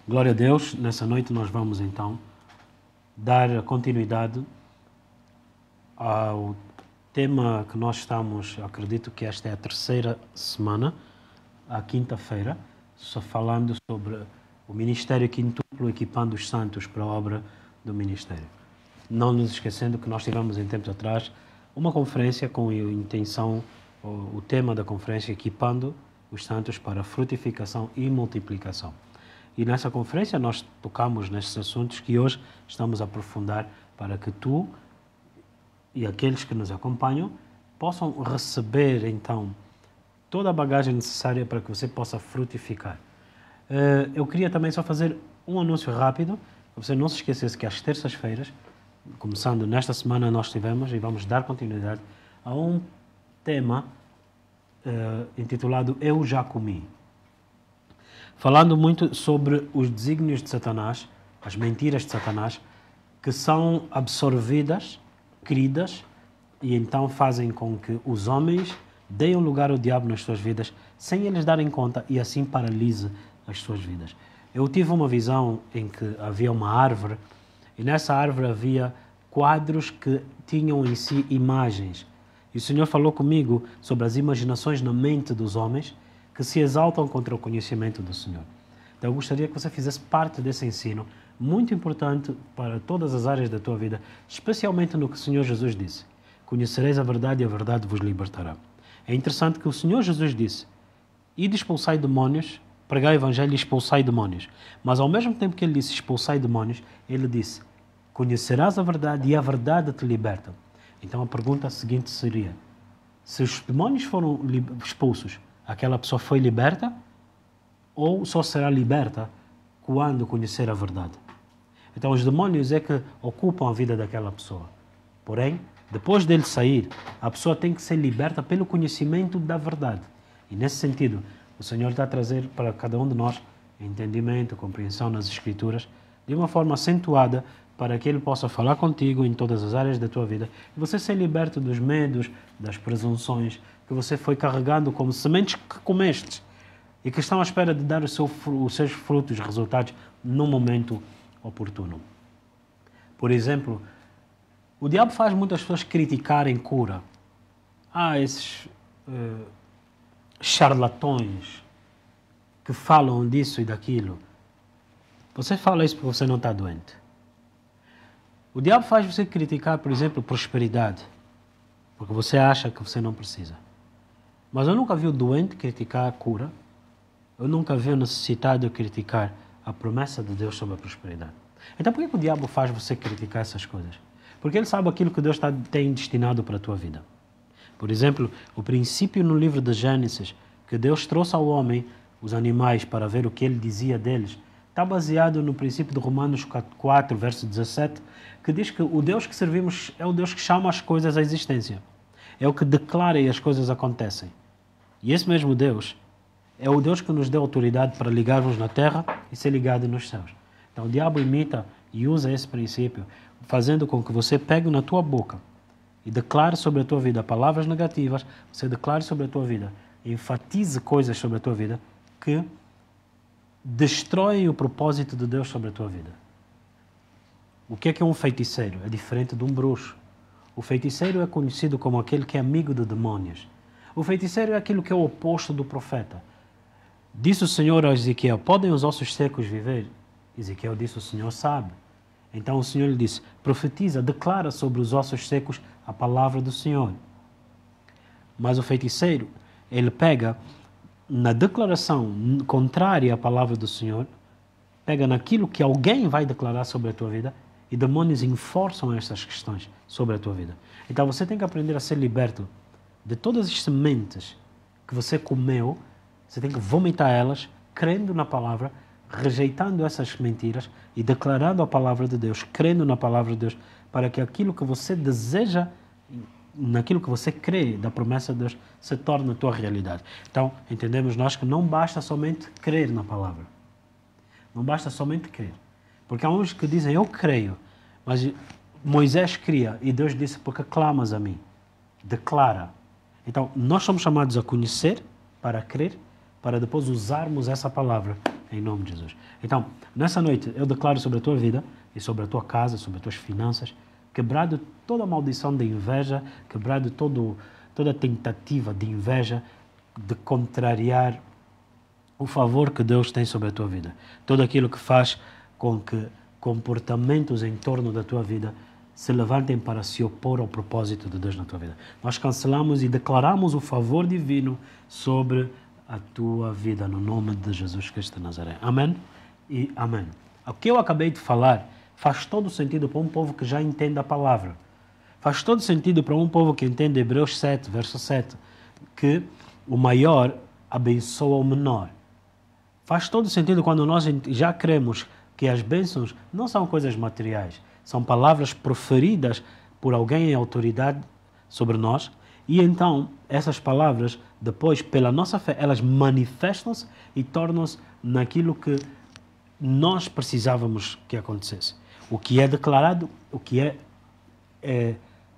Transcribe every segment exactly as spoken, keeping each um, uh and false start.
Glória a Deus, nessa noite nós vamos então dar continuidade ao tema que nós estamos, acredito que esta é a terceira semana, a quinta-feira, só falando sobre o Ministério Quintuplo equipando os santos para a obra do Ministério. Não nos esquecendo que nós tivemos em tempos atrás uma conferência com a intenção, o, o tema da conferência, equipando os santos para frutificação e multiplicação. E nessa conferência nós tocamos nestes assuntos que hoje estamos a aprofundar para que tu e aqueles que nos acompanham possam receber, então, toda a bagagem necessária para que você possa frutificar. Eu queria também só fazer um anúncio rápido, para você não se esquecesse que às terças-feiras, começando nesta semana, nós tivemos e vamos dar continuidade a um tema uh, intitulado Eu Já Comi. Falando muito sobre os desígnios de Satanás, as mentiras de Satanás, que são absorvidas, queridas, e então fazem com que os homens deem lugar ao diabo nas suas vidas, sem eles darem conta, e assim paralise as suas vidas. Eu tive uma visão em que havia uma árvore, e nessa árvore havia quadros que tinham em si imagens. E o Senhor falou comigo sobre as imaginações na mente dos homens, que se exaltam contra o conhecimento do Senhor. Então eu gostaria que você fizesse parte desse ensino, muito importante para todas as áreas da tua vida, especialmente no que o Senhor Jesus disse. Conhecereis a verdade e a verdade vos libertará. É interessante que o Senhor Jesus disse, ide expulsai demônios, pregai o evangelho e expulsai demônios. Mas ao mesmo tempo que ele disse expulsai demônios, ele disse, conhecerás a verdade e a verdade te liberta. Então a pergunta seguinte seria, se os demônios foram expulsos, aquela pessoa foi liberta ou só será liberta quando conhecer a verdade? Então os demônios é que ocupam a vida daquela pessoa. Porém, depois dele sair, a pessoa tem que ser liberta pelo conhecimento da verdade. E nesse sentido, o Senhor está a trazer para cada um de nós entendimento, compreensão nas Escrituras, de uma forma acentuada, para que Ele possa falar contigo em todas as áreas da tua vida e você ser liberto dos medos, das presunções que você foi carregando como sementes que comeste e que estão à espera de dar o seu, os seus frutos, resultados, no momento oportuno. Por exemplo, o diabo faz muitas pessoas criticarem cura. Ah, esses uh, charlatões que falam disso e daquilo. Você fala isso porque você não está doente. O diabo faz você criticar, por exemplo, prosperidade, porque você acha que você não precisa. Mas eu nunca vi o doente criticar a cura, eu nunca vi o necessitado criticar a promessa de Deus sobre a prosperidade. Então por que o diabo faz você criticar essas coisas? Porque ele sabe aquilo que Deus está, tem destinado para a tua vida. Por exemplo, o princípio no livro de Gênesis, que Deus trouxe ao homem os animais para ver o que ele dizia deles, está baseado no princípio de Romanos quatro, verso dezassete, que diz que o Deus que servimos é o Deus que chama as coisas à existência. É o que declara e as coisas acontecem. E esse mesmo Deus é o Deus que nos deu autoridade para ligarmos na terra e ser ligado nos céus. Então o diabo imita e usa esse princípio, fazendo com que você pegue na tua boca e declare sobre a tua vida palavras negativas, você declare sobre a tua vida, enfatize coisas sobre a tua vida que destroem o propósito de Deus sobre a tua vida. O que é que é um feiticeiro? É diferente de um bruxo. O feiticeiro é conhecido como aquele que é amigo de demônios. O feiticeiro é aquilo que é o oposto do profeta. Disse o Senhor a Ezequiel, podem os ossos secos viver? Ezequiel disse, o Senhor sabe. Então o Senhor lhe disse, profetiza, declara sobre os ossos secos a palavra do Senhor. Mas o feiticeiro, ele pega na declaração contrária à palavra do Senhor, pega naquilo que alguém vai declarar sobre a tua vida e demônios enforçam essas questões sobre a tua vida. Então você tem que aprender a ser liberto de todas as sementes que você comeu, você tem que vomitar elas, crendo na palavra, rejeitando essas mentiras e declarando a palavra de Deus, crendo na palavra de Deus, para que aquilo que você deseja, naquilo que você crê da promessa de Deus, se torne a tua realidade. Então, entendemos nós que não basta somente crer na palavra. Não basta somente crer. Porque há uns que dizem, eu creio, mas Moisés cria e Deus disse, porque clamas a mim. Declara. Então, nós somos chamados a conhecer, para crer, para depois usarmos essa palavra em nome de Jesus. Então, nessa noite, eu declaro sobre a tua vida e sobre a tua casa, sobre as tuas finanças, quebrado toda a maldição de inveja, quebrado todo, toda a tentativa de inveja, de contrariar o favor que Deus tem sobre a tua vida. Tudo aquilo que faz com que comportamentos em torno da tua vida se levantem para se opor ao propósito de Deus na tua vida. Nós cancelamos e declaramos o favor divino sobre a tua vida, no nome de Jesus Cristo de Nazaré. Amém e amém. O que eu acabei de falar faz todo sentido para um povo que já entende a palavra. Faz todo sentido para um povo que entende Hebreus sete, verso sete, que o maior abençoa o menor. Faz todo sentido quando nós já cremos que as bênçãos não são coisas materiais, são palavras proferidas por alguém em autoridade sobre nós, e então essas palavras, depois, pela nossa fé, elas manifestam-se e tornam-se naquilo que nós precisávamos que acontecesse. O que é declarado, o que é, é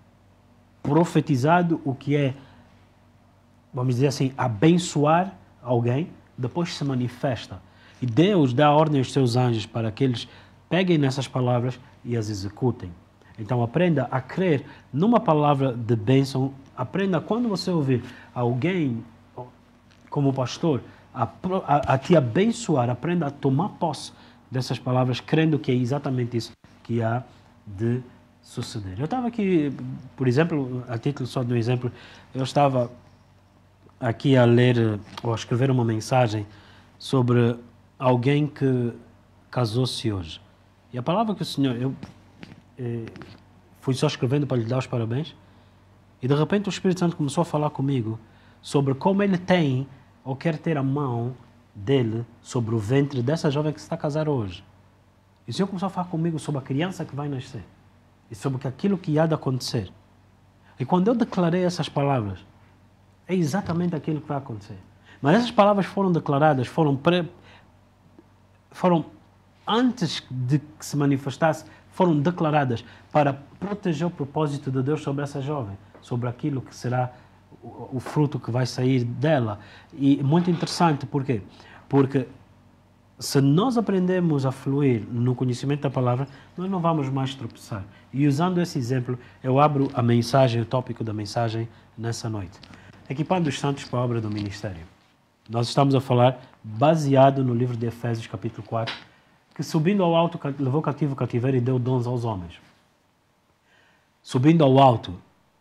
profetizado, o que é, vamos dizer assim, abençoar alguém, depois se manifesta. E Deus dá ordem aos seus anjos para que eles peguem nessas palavras e as executem. Então aprenda a crer numa palavra de bênção. Aprenda, quando você ouvir alguém, como pastor, a, a, a te abençoar, aprenda a tomar posse dessas palavras, crendo que é exatamente isso que há de suceder. Eu estava aqui, por exemplo, a título só de um exemplo, eu estava aqui a ler ou a escrever uma mensagem sobre alguém que casou-se hoje. E a palavra que o Senhor... Eu eh, fui só escrevendo para lhe dar os parabéns, e de repente o Espírito Santo começou a falar comigo sobre como ele tem ou quer ter a mão dele sobre o ventre dessa jovem que se está a casar hoje. E o Senhor começou a falar comigo sobre a criança que vai nascer e sobre aquilo que há de acontecer. E quando eu declarei essas palavras, é exatamente aquilo que vai acontecer. Mas essas palavras foram declaradas, foram, pre... foram antes de que se manifestasse, foram declaradas para proteger o propósito de Deus sobre essa jovem, sobre aquilo que será o, o fruto que vai sair dela. E muito interessante, por quê? Porque se nós aprendemos a fluir no conhecimento da palavra, nós não vamos mais tropeçar. E usando esse exemplo, eu abro a mensagem, o tópico da mensagem nessa noite. Equipando os santos para a obra do ministério. Nós estamos a falar baseado no livro de Efésios, capítulo quatro, que subindo ao alto levou cativo o cativeiro e deu dons aos homens. Subindo ao alto,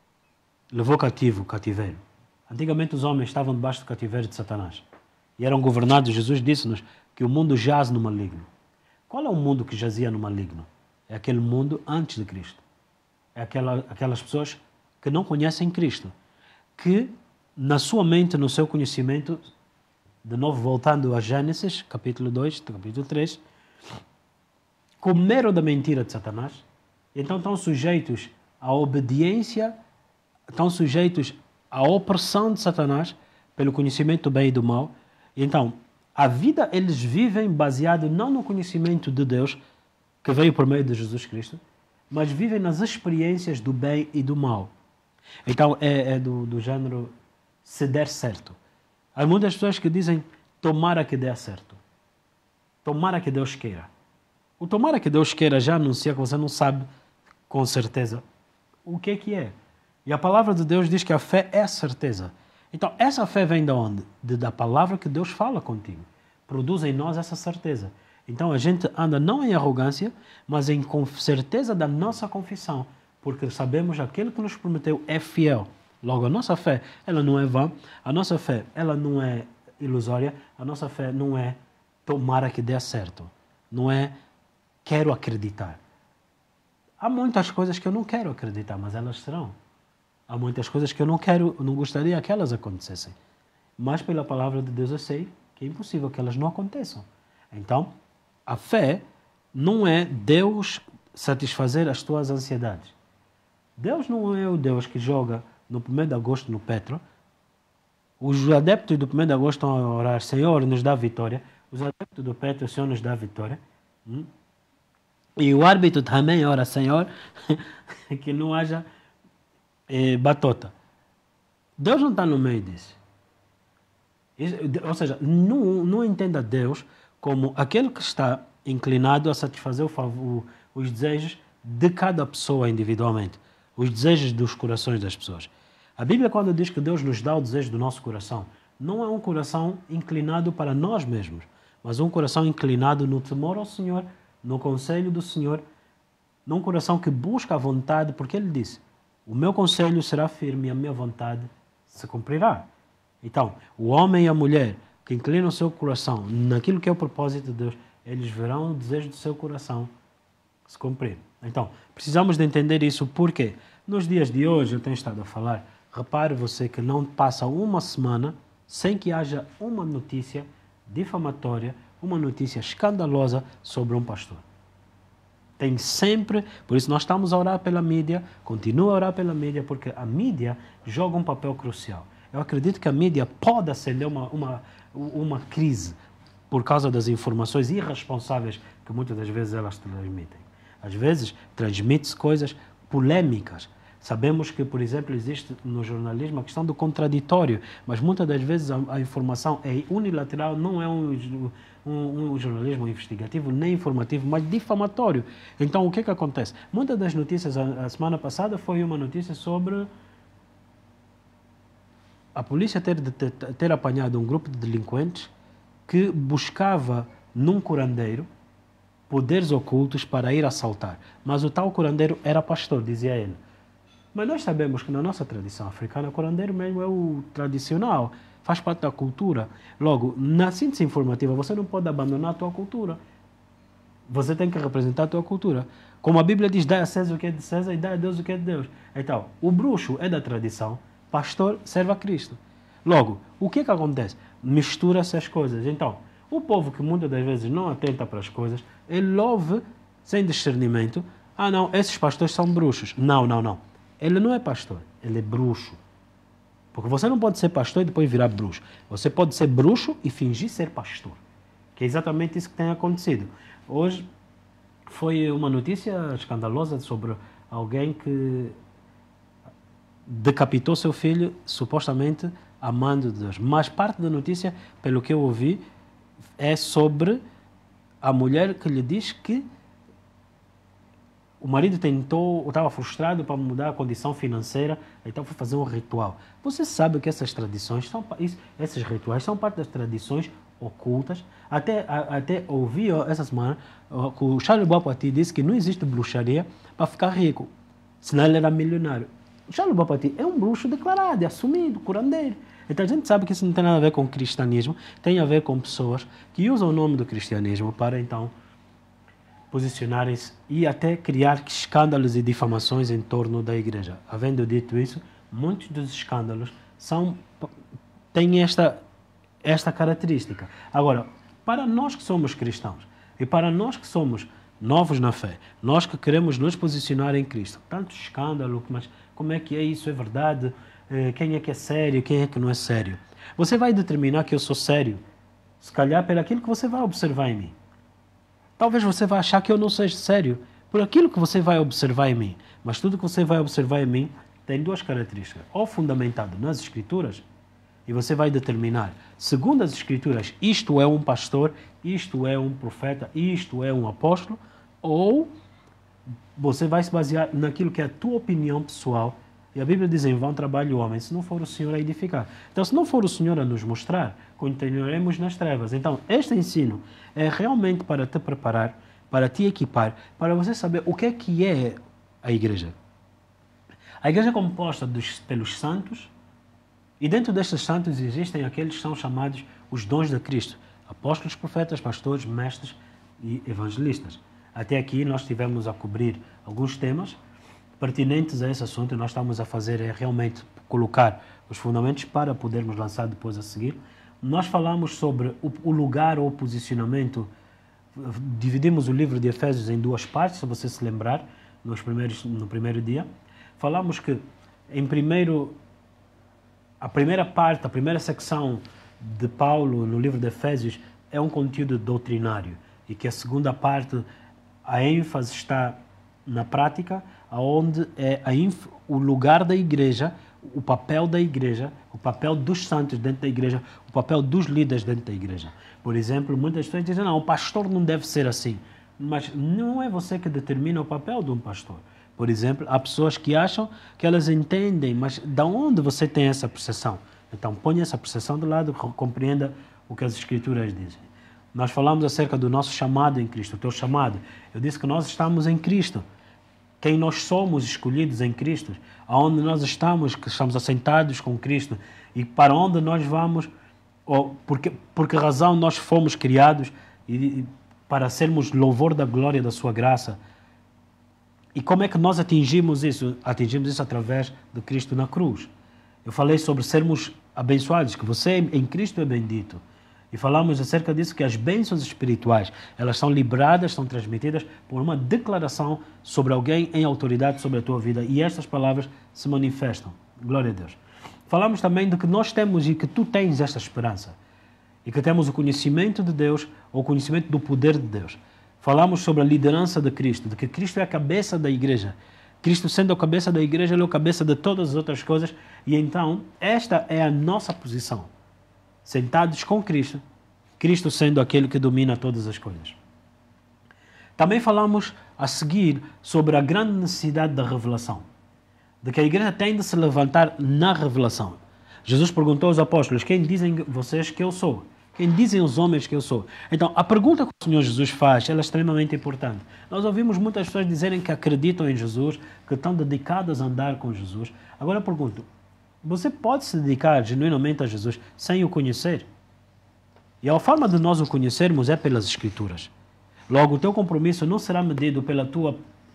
levou cativo o cativeiro. Antigamente os homens estavam debaixo do cativeiro de Satanás e eram governados. Jesus disse-nos que o mundo jaz no maligno. Qual é o mundo que jazia no maligno? É aquele mundo antes de Cristo. É aquela, aquelas pessoas que não conhecem Cristo, que na sua mente, no seu conhecimento, de novo voltando a Gênesis, capítulo dois, capítulo três, comeram da mentira de Satanás, então estão sujeitos à obediência, estão sujeitos à opressão de Satanás pelo conhecimento do bem e do mal. Então, a vida eles vivem baseado não no conhecimento de Deus, que veio por meio de Jesus Cristo, mas vivem nas experiências do bem e do mal. Então, é, é do, do género, se der certo. Há muitas pessoas que dizem, tomara que dê certo. Tomara que Deus queira. O tomara que Deus queira já anuncia que você não sabe com certeza o que é que é. E a palavra de Deus diz que a fé é a certeza. Então, essa fé vem de onde? De, da palavra que Deus fala contigo. Produz em nós essa certeza. Então, a gente anda não em arrogância, mas em certeza da nossa confissão. Porque sabemos que aquele que nos prometeu é fiel. Logo, a nossa fé, ela não é vã. A nossa fé, ela não é ilusória. A nossa fé não é tomara que dê certo. Não é quero acreditar. Há muitas coisas que eu não quero acreditar, mas elas serão. Há muitas coisas que eu não quero, não gostaria que elas acontecessem. Mas pela palavra de Deus eu sei que é impossível que elas não aconteçam. Então, a fé não é Deus satisfazer as tuas ansiedades. Deus não é o Deus que joga no primeiro de agosto no Petro. Os adeptos do primeiro de agosto estão a orar, Senhor, nos dá vitória. Os adeptos do Petro, o Senhor nos dá vitória. Hum? E o árbitro também ora, Senhor, que não haja eh, batota. Deus não está no meio disso. Isso, ou seja, não, não entenda Deus como aquele que está inclinado a satisfazer o favor, os desejos de cada pessoa individualmente, os desejos dos corações das pessoas. A Bíblia, quando diz que Deus nos dá o desejo do nosso coração, não é um coração inclinado para nós mesmos, mas um coração inclinado no temor ao Senhor, no conselho do Senhor, num coração que busca a vontade, porque Ele disse, o meu conselho será firme e a minha vontade se cumprirá. Então, o homem e a mulher que inclinam o seu coração naquilo que é o propósito de Deus, eles verão o desejo do seu coração se cumprir. Então, precisamos de entender isso porque nos dias de hoje, eu tenho estado a falar, repare você que não passa uma semana sem que haja uma notícia difamatória, uma notícia escandalosa sobre um pastor. Tem sempre, por isso nós estamos a orar pela mídia, continua a orar pela mídia, porque a mídia joga um papel crucial. Eu acredito que a mídia pode acender uma, uma, uma crise por causa das informações irresponsáveis que muitas das vezes elas transmitem. Às vezes transmite-se coisas polêmicas. Sabemos que, por exemplo, existe no jornalismo a questão do contraditório, mas muitas das vezes a, a informação é unilateral, não é um, um, um jornalismo investigativo, nem informativo, mas difamatório. Então, o que que acontece? Muitas das notícias, a, a semana passada foi uma notícia sobre a polícia ter, ter, ter apanhado um grupo de delinquentes que buscava num curandeiro poderes ocultos para ir assaltar. Mas o tal curandeiro era pastor, dizia ele. Mas nós sabemos que na nossa tradição africana, o curandeiro mesmo é o tradicional, faz parte da cultura. Logo, na síntese informativa, você não pode abandonar a tua cultura. Você tem que representar a tua cultura. Como a Bíblia diz, dá a César o que é de César e dá a Deus o que é de Deus. Então, o bruxo é da tradição, pastor serve a Cristo. Logo, o que que acontece? Mistura-se as coisas. Então, o povo que muitas das vezes não atenta para as coisas, ele ouve sem discernimento, ah não, esses pastores são bruxos. Não, não, não. Ele não é pastor, ele é bruxo. Porque você não pode ser pastor e depois virar bruxo. Você pode ser bruxo e fingir ser pastor. Que é exatamente isso que tem acontecido. Hoje foi uma notícia escandalosa sobre alguém que decapitou seu filho, supostamente amando Deus. Mas parte da notícia, pelo que eu ouvi, é sobre a mulher que lhe diz que o marido tentou, estava frustrado para mudar a condição financeira, então foi fazer um ritual. Você sabe que essas tradições, são, esses rituais são parte das tradições ocultas. Até, até ouvi essa semana que o Charles Bapati disse que não existe bruxaria para ficar rico, senão ele era milionário. O Charles Bapati é um bruxo declarado, é assumido, curandeiro. Então a gente sabe que isso não tem nada a ver com o cristianismo, tem a ver com pessoas que usam o nome do cristianismo para então posicionarem-se e até criar escândalos e difamações em torno da igreja. Havendo dito isso, muitos dos escândalos são, têm esta, esta característica. Agora, para nós que somos cristãos e para nós que somos novos na fé, nós que queremos nos posicionar em Cristo, tanto escândalo, mas como é que é isso, é verdade? Quem é que é sério, quem é que não é sério? Você vai determinar que eu sou sério, se calhar pelo aquilo que você vai observar em mim. Talvez você vai achar que eu não seja sério por aquilo que você vai observar em mim. Mas tudo que você vai observar em mim tem duas características. Ou fundamentado nas Escrituras, e você vai determinar, segundo as Escrituras, isto é um pastor, isto é um profeta, isto é um apóstolo, ou você vai se basear naquilo que é a tua opinião pessoal. E a Bíblia diz, em vão trabalho o homem, se não for o Senhor a edificar. Então, se não for o Senhor a nos mostrar, continuaremos nas trevas. Então, este ensino é realmente para te preparar, para te equipar, para você saber o que é que é a igreja. A igreja é composta dos, pelos santos, e dentro destes santos existem aqueles que são chamados os dons de Cristo. Apóstolos, profetas, pastores, mestres e evangelistas. Até aqui nós tivemos a cobrir alguns temas pertinentes a esse assunto, e nós estamos a fazer é realmente colocar os fundamentos para podermos lançar depois a seguir. Nós falamos sobre o, o lugar ou o posicionamento, dividimos o livro de Efésios em duas partes, se você se lembrar, nos primeiros, no primeiro dia. Falamos que, em primeiro, a primeira parte, a primeira secção de Paulo no livro de Efésios é um conteúdo doutrinário, e que a segunda parte, a ênfase está na prática, onde é a inf... o lugar da igreja, o papel da igreja, o papel dos santos dentro da igreja, o papel dos líderes dentro da igreja. Por exemplo, muitas pessoas dizem, não, o pastor não deve ser assim. Mas não é você que determina o papel de um pastor. Por exemplo, há pessoas que acham que elas entendem, mas de onde você tem essa percepção? Então, ponha essa percepção de lado, compreenda o que as Escrituras dizem. Nós falamos acerca do nosso chamado em Cristo, o teu chamado. Eu disse que nós estamos em Cristo. Quem nós somos escolhidos em Cristo, aonde nós estamos, que estamos assentados com Cristo e para onde nós vamos, ou por que, por que razão nós fomos criados e, e para sermos louvor da glória da sua graça. E como é que nós atingimos isso? Atingimos isso através de Cristo na cruz. Eu falei sobre sermos abençoados, que você em Cristo é bendito. E falamos acerca disso, que as bênçãos espirituais, elas são liberadas, são transmitidas por uma declaração sobre alguém em autoridade sobre a tua vida. E estas palavras se manifestam. Glória a Deus. Falamos também de que nós temos e que tu tens esta esperança. E que temos o conhecimento de Deus, ou o conhecimento do poder de Deus. Falamos sobre a liderança de Cristo, de que Cristo é a cabeça da igreja. Cristo sendo a cabeça da igreja, Ele é a cabeça de todas as outras coisas. E então, esta é a nossa posição. Sentados com Cristo, Cristo sendo aquele que domina todas as coisas. Também falamos a seguir sobre a grande necessidade da revelação. De que a igreja tem de se levantar na revelação. Jesus perguntou aos apóstolos, quem dizem vocês que eu sou? Quem dizem os homens que eu sou? Então, a pergunta que o Senhor Jesus faz, ela é extremamente importante. Nós ouvimos muitas pessoas dizerem que acreditam em Jesus, que estão dedicadas a andar com Jesus. Agora eu pergunto, você pode se dedicar genuinamente a Jesus sem o conhecer? E a forma de nós o conhecermos é pelas Escrituras. Logo, o teu compromisso não será medido pela tua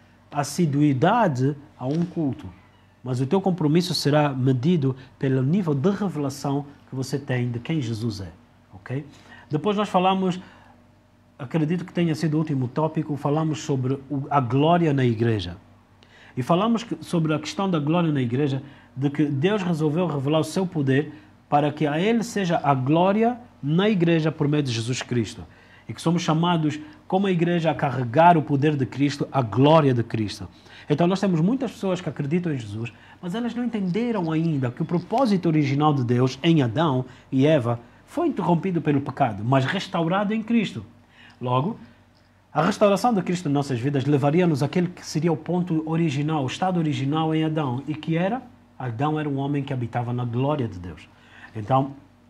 assiduidade a um culto, mas o teu compromisso será medido pelo nível de revelação que você tem de quem Jesus é. Okay? Depois nós falamos, acredito que tenha sido o último tópico, falamos sobre a glória na igreja. E falamos sobre a questão da glória na igreja, de que Deus resolveu revelar o seu poder para que a Ele seja a glória na igreja por meio de Jesus Cristo. E que somos chamados, como a igreja, a carregar o poder de Cristo, a glória de Cristo. Então nós temos muitas pessoas que acreditam em Jesus, mas elas não entenderam ainda que o propósito original de Deus em Adão e Eva foi interrompido pelo pecado, mas restaurado em Cristo. Logo, a restauração de Cristo em nossas vidas levaria-nos àquele que seria o ponto original, o estado original em Adão, e que era, Adão era um homem que habitava na glória de Deus. Então,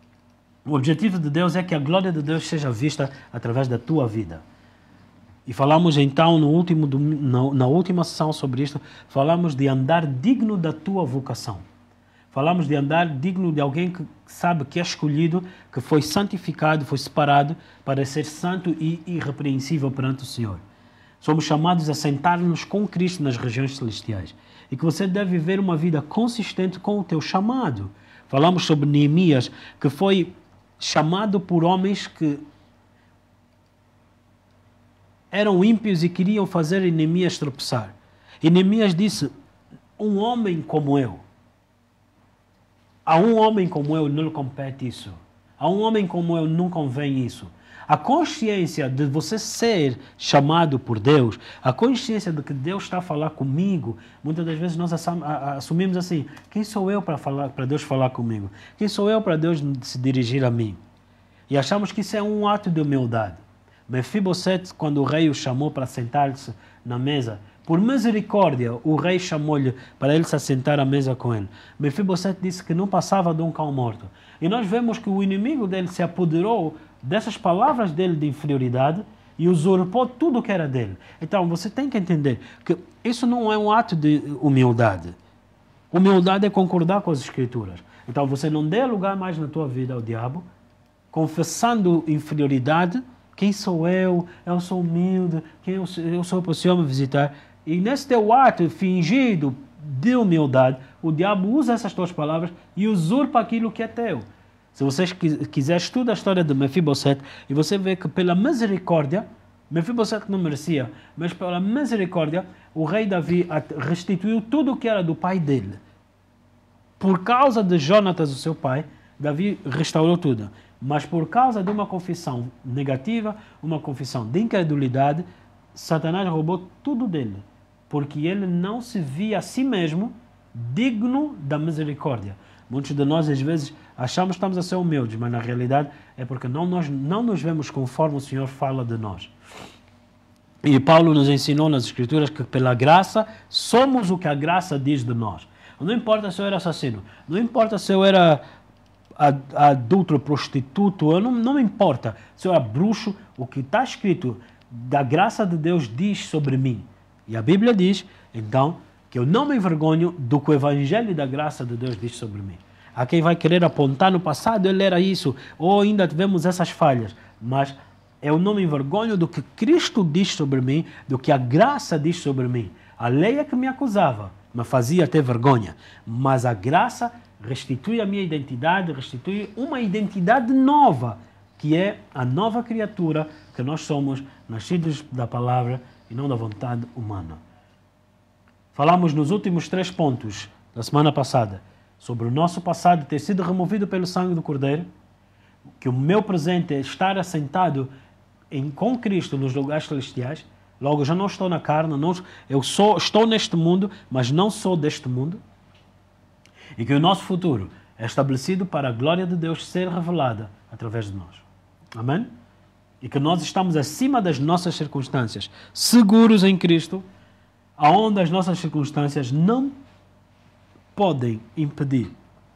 o objetivo de Deus é que a glória de Deus seja vista através da tua vida. E falamos então no último, na, na última sessão sobre isto, falamos de andar digno da tua vocação. Falamos de andar digno de alguém que sabe que é escolhido, que foi santificado, foi separado para ser santo e irrepreensível perante o Senhor. Somos chamados a sentar-nos com Cristo nas regiões celestiais. E que você deve viver uma vida consistente com o teu chamado. Falamos sobre Neemias, que foi chamado por homens que eram ímpios e queriam fazer Neemias tropeçar. E Neemias disse, um homem como eu, a um homem como eu não lhe compete isso. A um homem como eu não convém isso. A consciência de você ser chamado por Deus, a consciência de que Deus está a falar comigo, muitas das vezes nós assumimos assim, quem sou eu para falar, para Deus falar comigo? Quem sou eu para Deus se dirigir a mim? E achamos que isso é um ato de humildade. Mefibosete, quando o rei o chamou para sentar-se na mesa, por misericórdia, o rei chamou-lhe para ele se assentar à mesa com ele. Mefibosete disse que não passava de um cão morto. E nós vemos que o inimigo dele se apoderou dessas palavras dele de inferioridade e usurpou tudo o que era dele. Então, você tem que entender que isso não é um ato de humildade. Humildade é concordar com as Escrituras. Então, você não dê lugar mais na tua vida ao diabo, confessando inferioridade. Quem sou eu? Eu sou humilde. Quem eu sou, eu sou para o Senhor me visitar. E nesse teu ato fingido de humildade, o diabo usa essas tuas palavras e usurpa aquilo que é teu. Se vocês quiserem estudar a história de Mefibosete, e você vê que pela misericórdia, Mefibosete não merecia, mas pela misericórdia, o rei Davi restituiu tudo o que era do pai dele. Por causa de Jonatas, o seu pai, Davi restaurou tudo. Mas por causa de uma confissão negativa, uma confissão de incredulidade, Satanás roubou tudo dele. Porque ele não se via a si mesmo digno da misericórdia. Muitos de nós, às vezes, achamos que estamos a ser humildes, mas na realidade é porque não, nós não nos vemos conforme o Senhor fala de nós. E Paulo nos ensinou nas Escrituras que pela graça somos o que a graça diz de nós. Não importa se eu era assassino, não importa se eu era adulto, prostituto, não, não me importa se eu era bruxo, o que está escrito da graça de Deus diz sobre mim. E a Bíblia diz, então, que eu não me envergonho do que o Evangelho da graça de Deus diz sobre mim. Há quem vai querer apontar no passado, ele era isso, ou ainda tivemos essas falhas, mas eu não me envergonho do que Cristo diz sobre mim, do que a graça diz sobre mim. A lei é que me acusava, me fazia ter vergonha, mas a graça restitui a minha identidade, restitui uma identidade nova, que é a nova criatura que nós somos, nascidos da palavra e não da vontade humana. Falamos nos últimos três pontos da semana passada sobre o nosso passado ter sido removido pelo sangue do Cordeiro, que o meu presente é estar assentado em, com Cristo nos lugares celestiais. Logo, eu já não estou na carne, não, eu sou, estou neste mundo, mas não sou deste mundo. E que o nosso futuro é estabelecido para a glória de Deus ser revelada através de nós. Amém? E que nós estamos acima das nossas circunstâncias, seguros em Cristo, aonde as nossas circunstâncias não podem impedir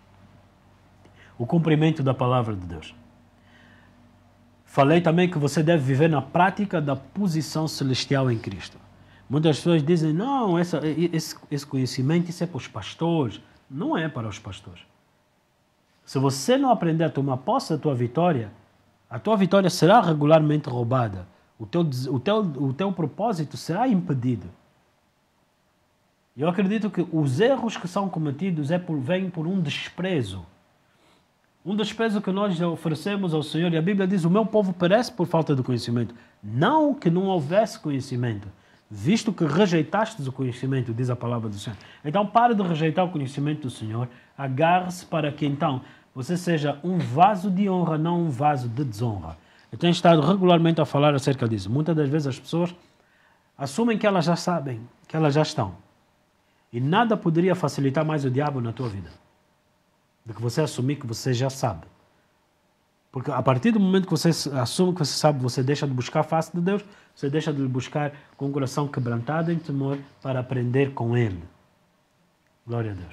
o cumprimento da palavra de Deus. Falei também que você deve viver na prática da posição celestial em Cristo. Muitas pessoas dizem, não, essa, esse, esse conhecimento isso é para os pastores. Não é para os pastores. Se você não aprender a tomar posse da tua vitória, a tua vitória será regularmente roubada. O teu, o teu, o teu propósito será impedido. Eu acredito que os erros que são cometidos é por, vêm por um desprezo. Um desprezo que nós oferecemos ao Senhor. E a Bíblia diz, o meu povo perece por falta de conhecimento. Não que não houvesse conhecimento. Visto que rejeitastes o conhecimento, diz a palavra do Senhor. Então, pare de rejeitar o conhecimento do Senhor. Agarre-se para que, então, você seja um vaso de honra, não um vaso de desonra. Eu tenho estado regularmente a falar acerca disso. Muitas das vezes as pessoas assumem que elas já sabem, que elas já estão. E nada poderia facilitar mais o diabo na tua vida do que você assumir que você já sabe. Porque a partir do momento que você assume que você sabe, você deixa de buscar a face de Deus, você deixa de lhe buscar com o coração quebrantado em temor para aprender com Ele. Glória a Deus.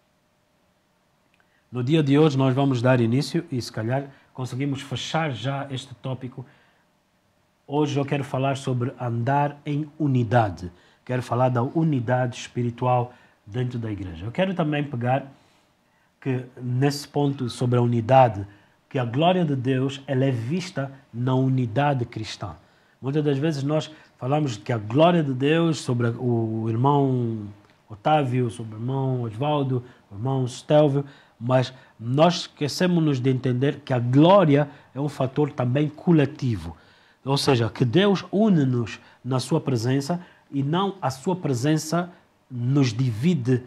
No dia de hoje nós vamos dar início e se calhar conseguimos fechar já este tópico. Hoje eu quero falar sobre andar em unidade. Quero falar da unidade espiritual dentro da igreja. Eu quero também pegar que nesse ponto sobre a unidade, que a glória de Deus ela é vista na unidade cristã. Muitas das vezes nós falamos que a glória de Deus sobre o irmão Otávio, sobre o irmão Osvaldo, o irmão Stelvio, mas nós esquecemos-nos de entender que a glória é um fator também coletivo. Ou seja, que Deus une-nos na sua presença e não a sua presença nos divide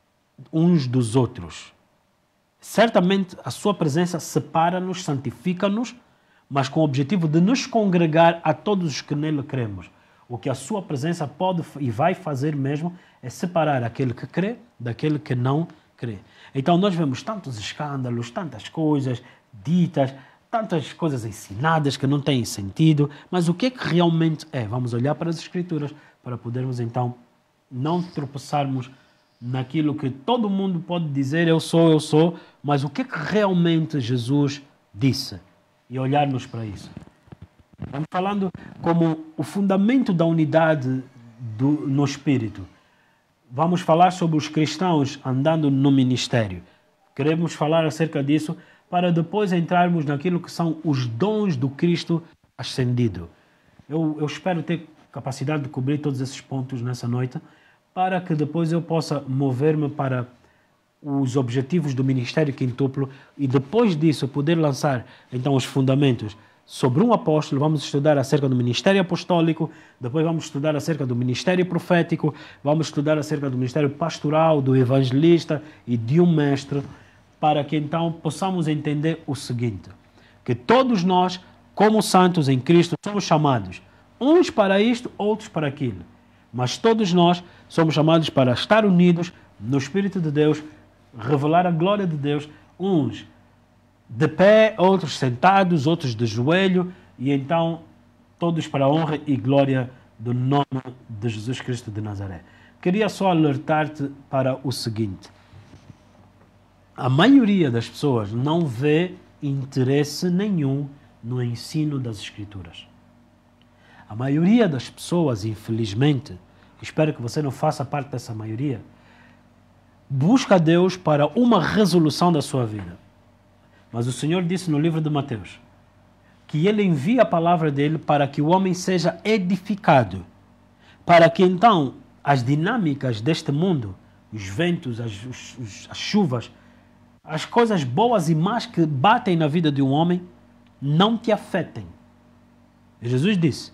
uns dos outros. Certamente a sua presença separa-nos, santifica-nos, mas com o objetivo de nos congregar a todos os que nele cremos. O que a sua presença pode e vai fazer mesmo é separar aquele que crê daquele que não crê. Então nós vemos tantos escândalos, tantas coisas ditas, tantas coisas ensinadas que não têm sentido, mas o que é que realmente é? Vamos olhar para as Escrituras para podermos então não tropeçarmos naquilo que todo mundo pode dizer, eu sou, eu sou, mas o que é que realmente Jesus disse? E olharmos para isso. Estamos falando como o fundamento da unidade do, no Espírito. Vamos falar sobre os cristãos andando no ministério. Queremos falar acerca disso para depois entrarmos naquilo que são os dons do Cristo ascendido. Eu, eu espero ter capacidade de cobrir todos esses pontos nessa noite, para que depois eu possa mover-me para os objetivos do Ministério Quintuplo e depois disso poder lançar então os fundamentos sobre um apóstolo. Vamos estudar acerca do Ministério Apostólico, depois vamos estudar acerca do Ministério Profético, vamos estudar acerca do Ministério Pastoral, do Evangelista e de um Mestre, para que então possamos entender o seguinte, que todos nós, como santos em Cristo, somos chamados, uns para isto, outros para aquilo. Mas todos nós somos chamados para estar unidos no Espírito de Deus, revelar a glória de Deus, uns de pé, outros sentados, outros de joelho, e então todos para a honra e glória do nome de Jesus Cristo de Nazaré. Queria só alertar-te para o seguinte: a maioria das pessoas não vê interesse nenhum no ensino das Escrituras. A maioria das pessoas, infelizmente, espero que você não faça parte dessa maioria, busca Deus para uma resolução da sua vida. Mas o Senhor disse no livro de Mateus que Ele envia a palavra dEle para que o homem seja edificado, para que então as dinâmicas deste mundo, os ventos, as, os, as chuvas, as coisas boas e más que batem na vida de um homem, não te afetem. E Jesus disse: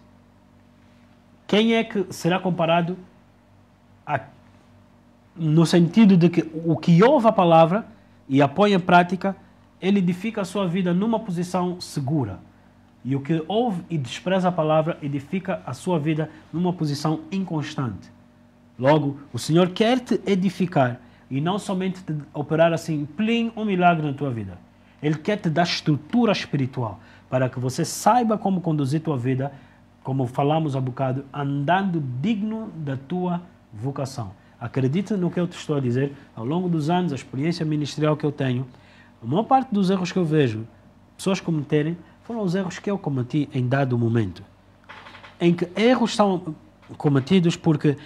quem é que será comparado a, no sentido de que o que ouve a palavra e a põe em prática, ele edifica a sua vida numa posição segura. E o que ouve e despreza a palavra edifica a sua vida numa posição inconstante. Logo, o Senhor quer te edificar e não somente te operar assim, plim, um milagre na tua vida. Ele quer te dar estrutura espiritual para que você saiba como conduzir tua vida, como falamos há bocado, andando digno da tua vocação. Acredita no que eu te estou a dizer. Ao longo dos anos, a experiência ministerial que eu tenho, a maior parte dos erros que eu vejo pessoas cometerem foram os erros que eu cometi em dado momento. Em que erros são cometidos porque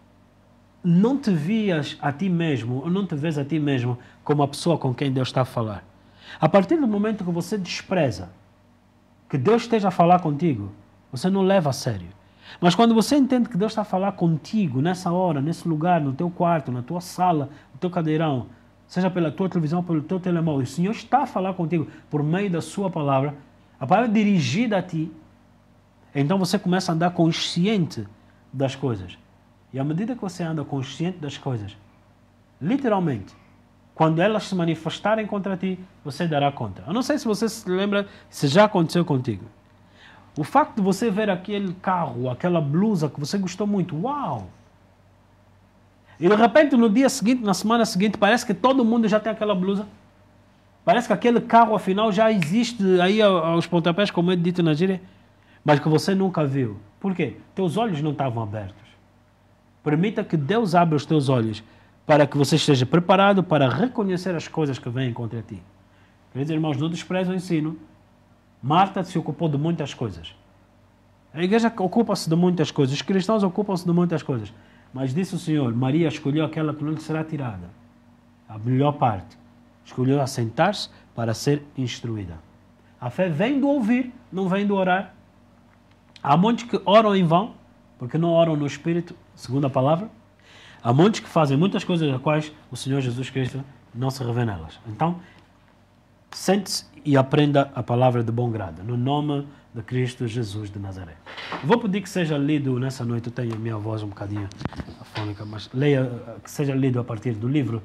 não te vias a ti mesmo, ou não te vês a ti mesmo como a pessoa com quem Deus está a falar. A partir do momento que você despreza que Deus esteja a falar contigo, você não leva a sério. Mas quando você entende que Deus está a falar contigo, nessa hora, nesse lugar, no teu quarto, na tua sala, no teu cadeirão, seja pela tua televisão, pelo teu telemóvel, o Senhor está a falar contigo por meio da sua palavra, a palavra é dirigida a ti, então você começa a andar consciente das coisas. E à medida que você anda consciente das coisas, literalmente, quando elas se manifestarem contra ti, você dará conta. Eu não sei se você se lembra, se já aconteceu contigo. O facto de você ver aquele carro, aquela blusa que você gostou muito, uau! E de repente no dia seguinte, na semana seguinte, parece que todo mundo já tem aquela blusa. Parece que aquele carro afinal já existe aí aos pontapés, como é dito na gíria, mas que você nunca viu. Por quê? Teus olhos não estavam abertos. Permita que Deus abra os teus olhos para que você esteja preparado para reconhecer as coisas que vêm contra ti. Queridos irmãos, não despreze o ensino. Marta se ocupou de muitas coisas. A igreja ocupa-se de muitas coisas. Os cristãos ocupam-se de muitas coisas. Mas disse o Senhor, Maria escolheu aquela que não lhe será tirada. A melhor parte. Escolheu assentar-se para ser instruída. A fé vem do ouvir, não vem do orar. Há muitos que oram em vão, porque não oram no Espírito, segundo a palavra. Há muitos que fazem muitas coisas das quais o Senhor Jesus Cristo não se revê nelas. Então, sente-se e aprenda a palavra de bom grado, no nome de Cristo Jesus de Nazaré. Vou pedir que seja lido nessa noite, eu tenho a minha voz um bocadinho afônica, mas leia, que seja lido a partir do livro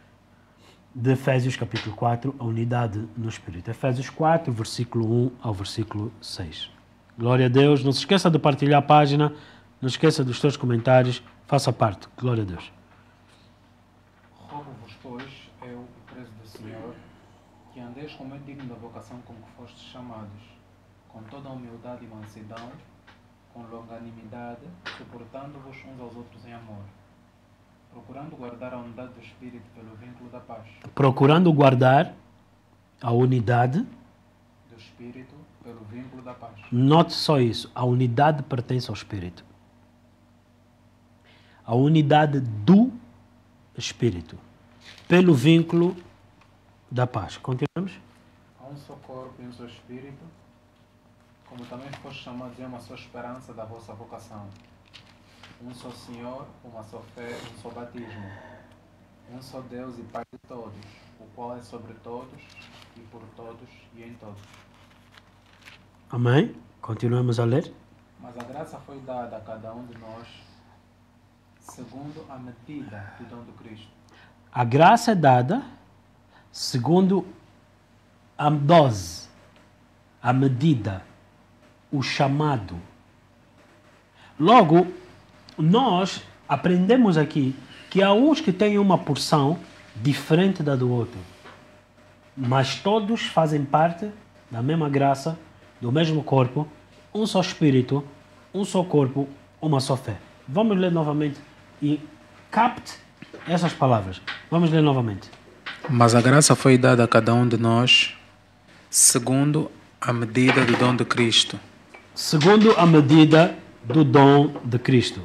de Efésios capítulo quatro, a unidade no Espírito. Efésios quatro, versículo um ao versículo seis. Glória a Deus. Não se esqueça de partilhar a página, não se esqueça dos seus comentários, faça parte. Glória a Deus. Rogo-vos, pois, eu, preso do Senhor, que andeis como é digno da vocação com que fostes chamados, com toda a humildade e mansidão, com longanimidade, suportando-vos uns aos outros em amor, procurando guardar a unidade do Espírito pelo vínculo da paz. Procurando guardar a unidade do Espírito pelo vínculo da paz. Note só isso, a unidade pertence ao Espírito. A unidade do Espírito pelo vínculo da paz. Continuamos? Há um só corpo e um só Espírito, como também fostes chamados em uma só esperança da vossa vocação. Um só Senhor, uma só fé, um só batismo. Um só Deus e Pai de todos, o qual é sobre todos, e por todos, e em todos. Amém? Continuamos a ler. Mas a graça foi dada a cada um de nós, segundo a medida do dom de Cristo. A graça é dada segundo a dose, a medida, o chamado. Logo, nós aprendemos aqui que há uns que têm uma porção diferente da do outro, mas todos fazem parte da mesma graça, do mesmo corpo, um só espírito, um só corpo, uma só fé. Vamos ler novamente e capte essas palavras. Vamos ler novamente. Mas a graça foi dada a cada um de nós segundo a medida do dom de Cristo. Segundo a medida do dom de Cristo.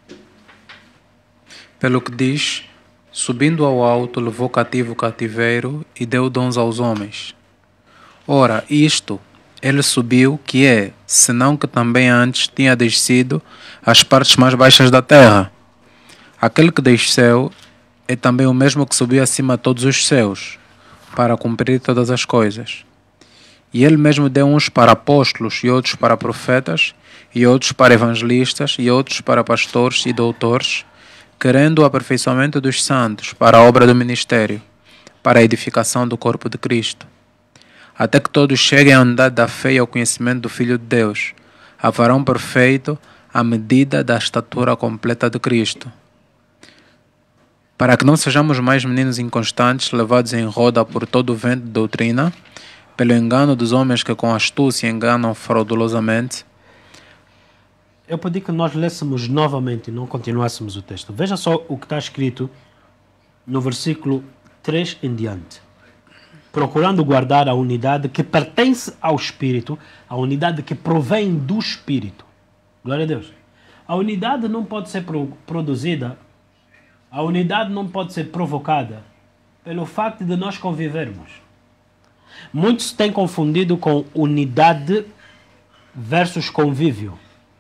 Pelo que diz, subindo ao alto, levou cativo o cativeiro e deu dons aos homens. Ora, isto, ele subiu, que é, senão que também antes tinha descido às partes mais baixas da terra. Aquele que desceu é também o mesmo que subiu acima de todos os céus, para cumprir todas as coisas. E ele mesmo deu uns para apóstolos, e outros para profetas, e outros para evangelistas, e outros para pastores e doutores, querendo o aperfeiçoamento dos santos para a obra do ministério, para a edificação do corpo de Cristo, até que todos cheguem à unidade da fé e ao conhecimento do Filho de Deus, a varão perfeito, à medida da estatura completa de Cristo, para que não sejamos mais meninos inconstantes, levados em roda por todo o vento de doutrina, pelo engano dos homens que com astúcia enganam fraudulosamente. Eu pedi que nós lêssemos novamente e não continuássemos o texto. Veja só o que está escrito no versículo três em diante. Procurando guardar a unidade que pertence ao Espírito, a unidade que provém do Espírito. Glória a Deus. A unidade não pode ser pro produzida, a unidade não pode ser provocada pelo facto de nós convivermos. Muitos têm confundido com unidade versus convívio.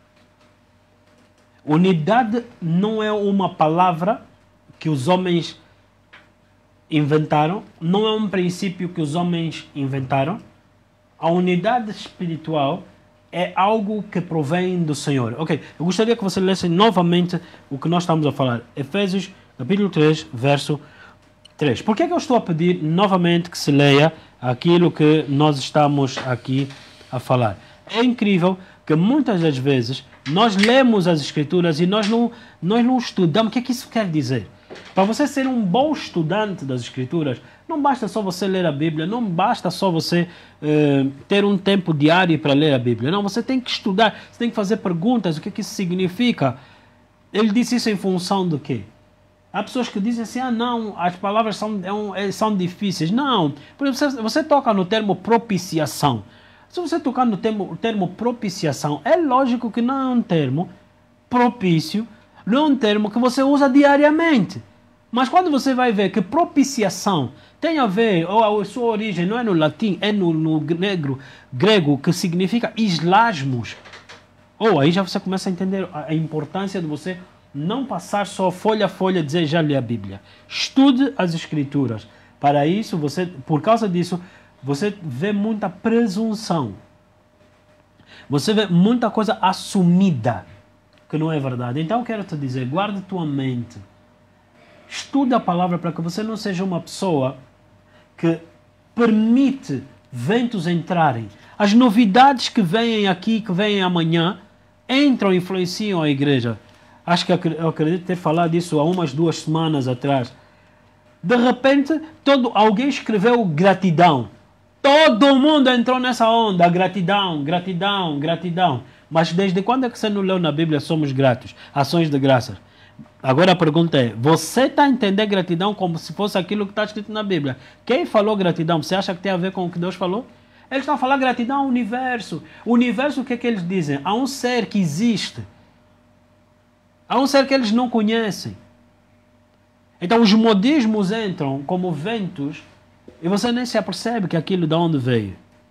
Unidade não é uma palavra que os homens inventaram, não é um princípio que os homens inventaram. A unidade espiritual é algo que provém do Senhor. Ok, eu gostaria que você lesse novamente o que nós estamos a falar. Efésios, capítulo três, verso três. Por que é que eu estou a pedir novamente que se leia aquilo que nós estamos aqui a falar? É incrível que muitas das vezes nós lemos as Escrituras e nós não, nós não estudamos. O que é que isso quer dizer? Para você ser um bom estudante das Escrituras, não basta só você ler a Bíblia, não basta só você eh, ter um tempo diário para ler a Bíblia. Não, você tem que estudar, você tem que fazer perguntas, o que é que isso significa. Ele disse isso em função do quê? Há pessoas que dizem assim, ah não, as palavras são, é um, são difíceis. Não, por exemplo, você, você toca no termo propiciação. Se você tocar no termo, termo propiciação, é lógico que não é um termo propício, não é um termo que você usa diariamente. Mas quando você vai ver que propiciação tem a ver, ou a sua origem não é no latim, é no, no grego, grego, que significa islasmos. Ou aí já você começa a entender a importância de você não passar só folha a folha dizer já li a Bíblia. Estude as Escrituras. Para isso, você, por causa disso, você vê muita presunção. Você vê muita coisa assumida que não é verdade. Então eu quero te dizer, guarde tua mente. Estude a palavra para que você não seja uma pessoa que permite ventos entrarem. As novidades que vêm aqui, que vêm amanhã, entram e influenciam a igreja. Acho que eu acredito ter falado disso há umas duas semanas atrás. De repente, todo, alguém escreveu gratidão. Todo mundo entrou nessa onda. Gratidão, gratidão, gratidão. Mas desde quando é que você não leu na Bíblia somos gratos? Ações de graças. Agora a pergunta é, você está a entender gratidão como se fosse aquilo que está escrito na Bíblia? Quem falou gratidão? Você acha que tem a ver com o que Deus falou? Eles estão a falar gratidão ao universo. O universo, o que é que eles dizem? Há um ser que existe. Há um ser que eles não conhecem. Então os modismos entram como ventos e você nem se apercebe que aquilo de onde veio.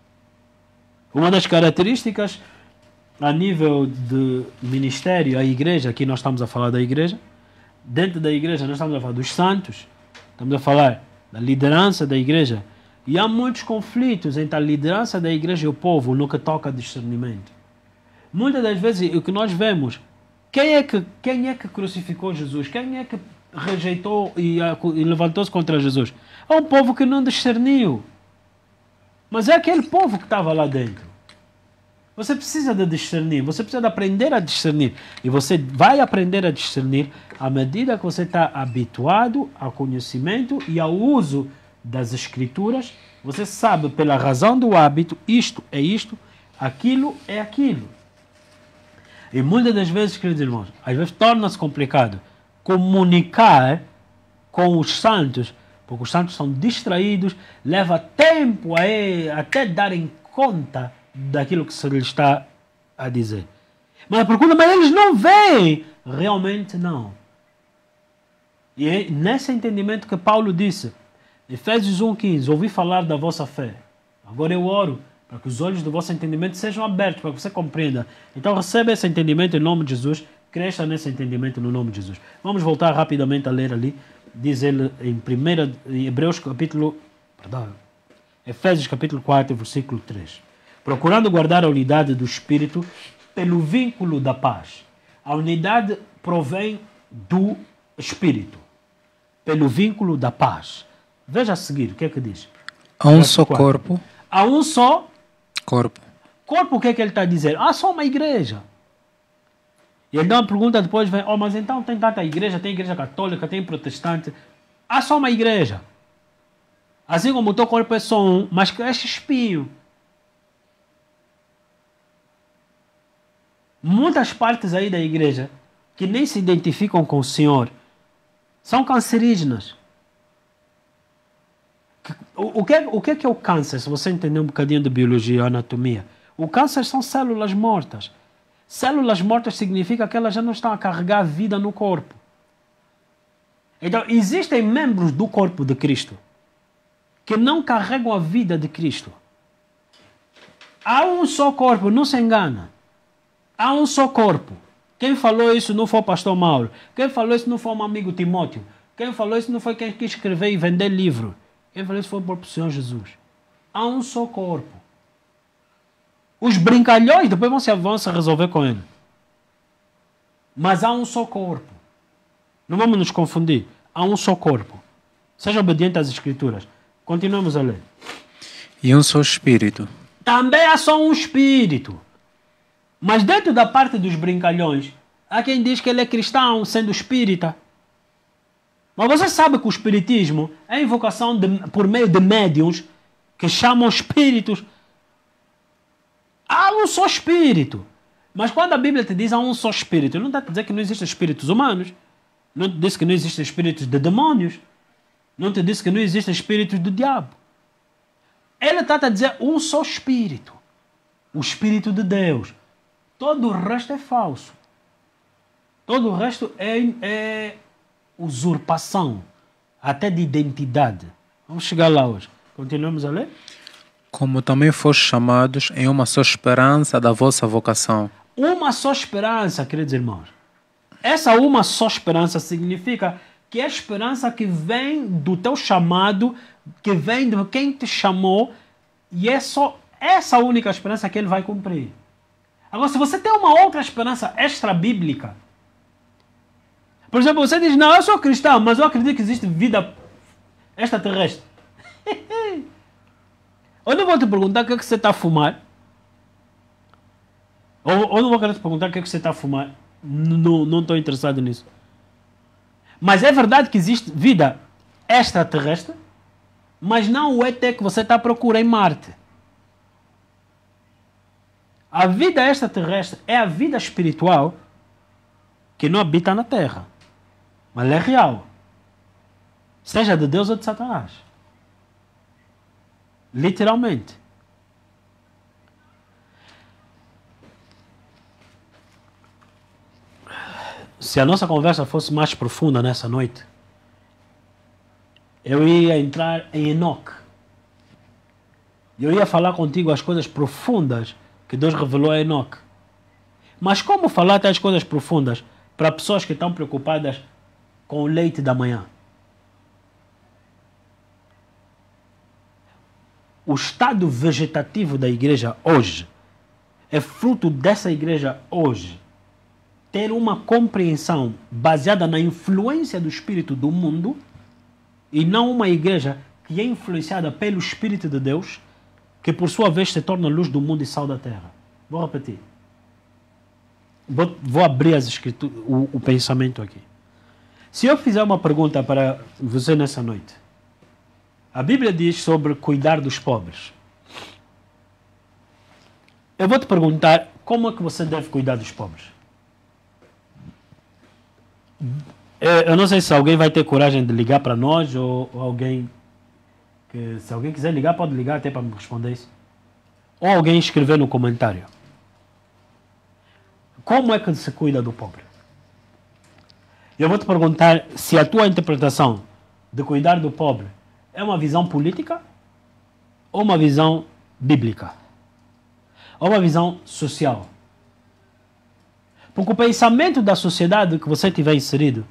Uma das características a nível de ministério, a igreja, aqui nós estamos a falar da igreja, dentro da igreja nós estamos a falar dos santos, estamos a falar da liderança da igreja, e há muitos conflitos entre a liderança da igreja e o povo no que toca a discernimento. Muitas das vezes o que nós vemos, quem é que, quem é que crucificou Jesus? Quem é que rejeitou e, e levantou-se contra Jesus? É um povo que não discerniu. Mas é aquele povo que estava lá dentro. Você precisa de discernir, você precisa de aprender a discernir. E você vai aprender a discernir à medida que você está habituado ao conhecimento e ao uso das escrituras. Você sabe, pela razão do hábito, isto é isto, aquilo é aquilo. E muitas das vezes, queridos irmãos, às vezes torna-se complicado comunicar com os santos, porque os santos são distraídos, leva tempo a, até darem conta daquilo que se lhe está a dizer. Mas por conta, mas eles não veem. Realmente não. E é nesse entendimento que Paulo disse, Efésios um, quinze, ouvi falar da vossa fé. Agora eu oro para que os olhos do vosso entendimento sejam abertos, para que você compreenda. Então receba esse entendimento em nome de Jesus, cresça nesse entendimento no nome de Jesus. Vamos voltar rapidamente a ler ali. Diz ele em, primeira, em Hebreus capítulo, perdão, Efésios capítulo quatro, versículo três. Procurando guardar a unidade do Espírito pelo vínculo da paz. A unidade provém do Espírito, pelo vínculo da paz. Veja a seguir, o que é que diz? Há um só corpo. Há um só corpo. Corpo, o que é que ele está a dizer? Há só uma igreja. E então a pergunta depois vem, oh, mas então tem tanta igreja, tem igreja católica, tem protestante. Há só uma igreja. Assim como o teu corpo é só um, mas cresce espinho. Muitas partes aí da igreja que nem se identificam com o Senhor são cancerígenas. O, o, que é, o que é que é o câncer? Se você entender um bocadinho de biologia e anatomia. O câncer são células mortas. Células mortas significa que elas já não estão a carregar vida no corpo. Então, existem membros do corpo de Cristo que não carregam a vida de Cristo. Há um só corpo, não se engana. Há um só corpo. Quem falou isso não foi o pastor Mauro. Quem falou isso não foi o meu amigo Timóteo. Quem falou isso não foi quem quis escrever e vender livro. Quem falou isso foi o próprio Senhor Jesus. Há um só corpo. Os brincalhões depois vão se, vão se resolver com ele. Mas há um só corpo. Não vamos nos confundir. Há um só corpo. Seja obediente às Escrituras. Continuamos a ler. E um só Espírito. Também há só um Espírito. Mas dentro da parte dos brincalhões, há quem diz que ele é cristão, sendo espírita. Mas você sabe que o espiritismo é a invocação de, por meio de médiuns que chamam espíritos. Há um só espírito. Mas quando a Bíblia te diz há um só espírito, ele não está a dizer que não existem espíritos humanos. Não te diz que não existem espíritos de demônios. Não te diz que não existem espíritos do diabo. Ele está a dizer um só espírito. O Espírito de Deus. Todo o resto é falso. Todo o resto é, é usurpação, até de identidade. Vamos chegar lá hoje. Continuamos a ler? Como também foste chamados em uma só esperança da vossa vocação. Uma só esperança, queridos irmãos. Essa uma só esperança significa que é a esperança que vem do teu chamado, que vem de quem te chamou, e é só essa única esperança que ele vai cumprir. Agora, se você tem uma outra esperança extra-bíblica, por exemplo, você diz, não, eu sou cristão, mas eu acredito que existe vida extraterrestre. Eu não vou te perguntar o que, é que você está a fumar. Ou, ou não vou querer te perguntar o que, é que você está a fumar. Não, não estou interessado nisso. Mas é verdade que existe vida extraterrestre, mas não o E T que você está à procura em Marte. A vida extraterrestre é a vida espiritual que não habita na Terra. Mas ela é real. Seja de Deus ou de Satanás. Literalmente. Se a nossa conversa fosse mais profunda nessa noite, eu ia entrar em Enoque. Eu ia falar contigo as coisas profundas que Deus revelou a Enoque. Mas como falar tais coisas profundas para pessoas que estão preocupadas com o leite da manhã? O estado vegetativo da igreja hoje é fruto dessa igreja hoje ter uma compreensão baseada na influência do Espírito do mundo e não uma igreja que é influenciada pelo Espírito de Deus, que por sua vez se torna luz do mundo e sal da terra. Vou repetir. Vou, vou abrir as escrituras, o, o pensamento aqui. Se eu fizer uma pergunta para você nessa noite, a Bíblia diz sobre cuidar dos pobres. Eu vou te perguntar como é que você deve cuidar dos pobres. Eu não sei se alguém vai ter coragem de ligar para nós ou, ou alguém que, se alguém quiser ligar, pode ligar até para me responder isso. Ou alguém escrever no comentário. Como é que se cuida do pobre? Eu vou te perguntar se a tua interpretação de cuidar do pobre é uma visão política ou uma visão bíblica? Ou uma visão social? Porque o pensamento da sociedade que você tiver inserido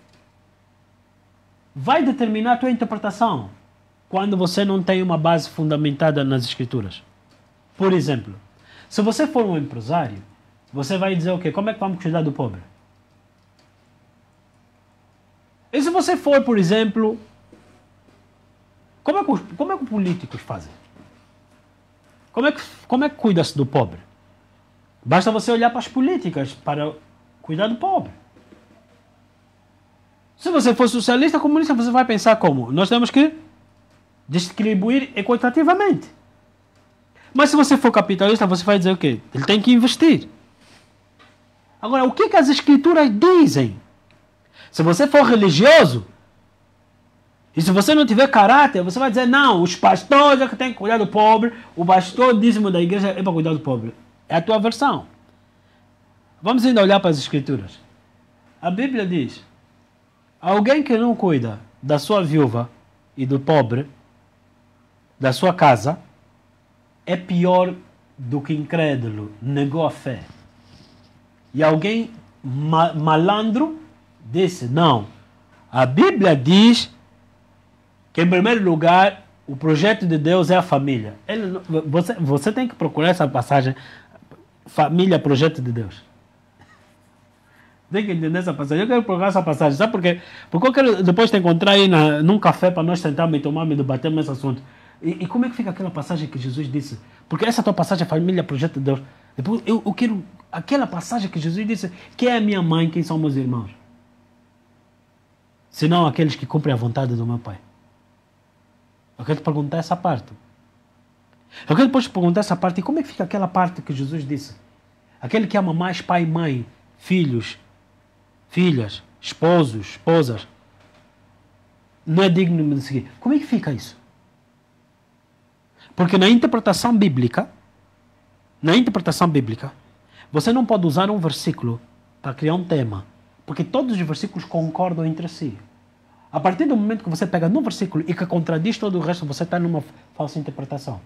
vai determinar a tua interpretação quando você não tem uma base fundamentada nas escrituras. Por exemplo, se você for um empresário, você vai dizer o quê? Como é que vamos cuidar do pobre? E se você for, por exemplo, como é que os, como é que os políticos fazem? Como é que, como é que cuida-se do pobre? Basta você olhar para as políticas para cuidar do pobre. Se você for socialista, comunista, você vai pensar como? Nós temos que distribuir equitativamente. Mas se você for capitalista, você vai dizer o quê? Ele tem que investir. Agora, o que, que as escrituras dizem? Se você for religioso, e se você não tiver caráter, você vai dizer, não, os pastores é que têm que cuidar do pobre, o pastor dízimo da igreja é para cuidar do pobre. É a tua versão. Vamos ainda olhar para as escrituras. A Bíblia diz, alguém que não cuida da sua viúva e do pobre, da sua casa, é pior do que incrédulo, negou a fé. E alguém ma malandro disse, não, a Bíblia diz que em primeiro lugar o projeto de Deus é a família. Ele, você, você tem que procurar essa passagem, família, projeto de Deus. Tem que entender essa passagem. Eu quero procurar essa passagem, sabe por quê? Porque eu quero depois te encontrar aí na, num café para nós sentarmos e tomarmos e debatermos esse assunto. E, e como é que fica aquela passagem que Jesus disse? Porque essa tua passagem é família, projeto de Deus. Depois eu, eu quero aquela passagem que Jesus disse, quem é a minha mãe, quem são meus irmãos? Senão aqueles que cumprem a vontade do meu Pai. Eu quero te perguntar essa parte. Eu quero depois te perguntar essa parte. E como é que fica aquela parte que Jesus disse? Aquele que ama mais pai e mãe, filhos, filhas, esposos, esposas, não é digno de seguir. Como é que fica isso? Porque na interpretação bíblica, na interpretação bíblica, você não pode usar um versículo para criar um tema. Porque todos os versículos concordam entre si. A partir do momento que você pega num versículo e que contradiz todo o resto, você está numa falsa interpretação.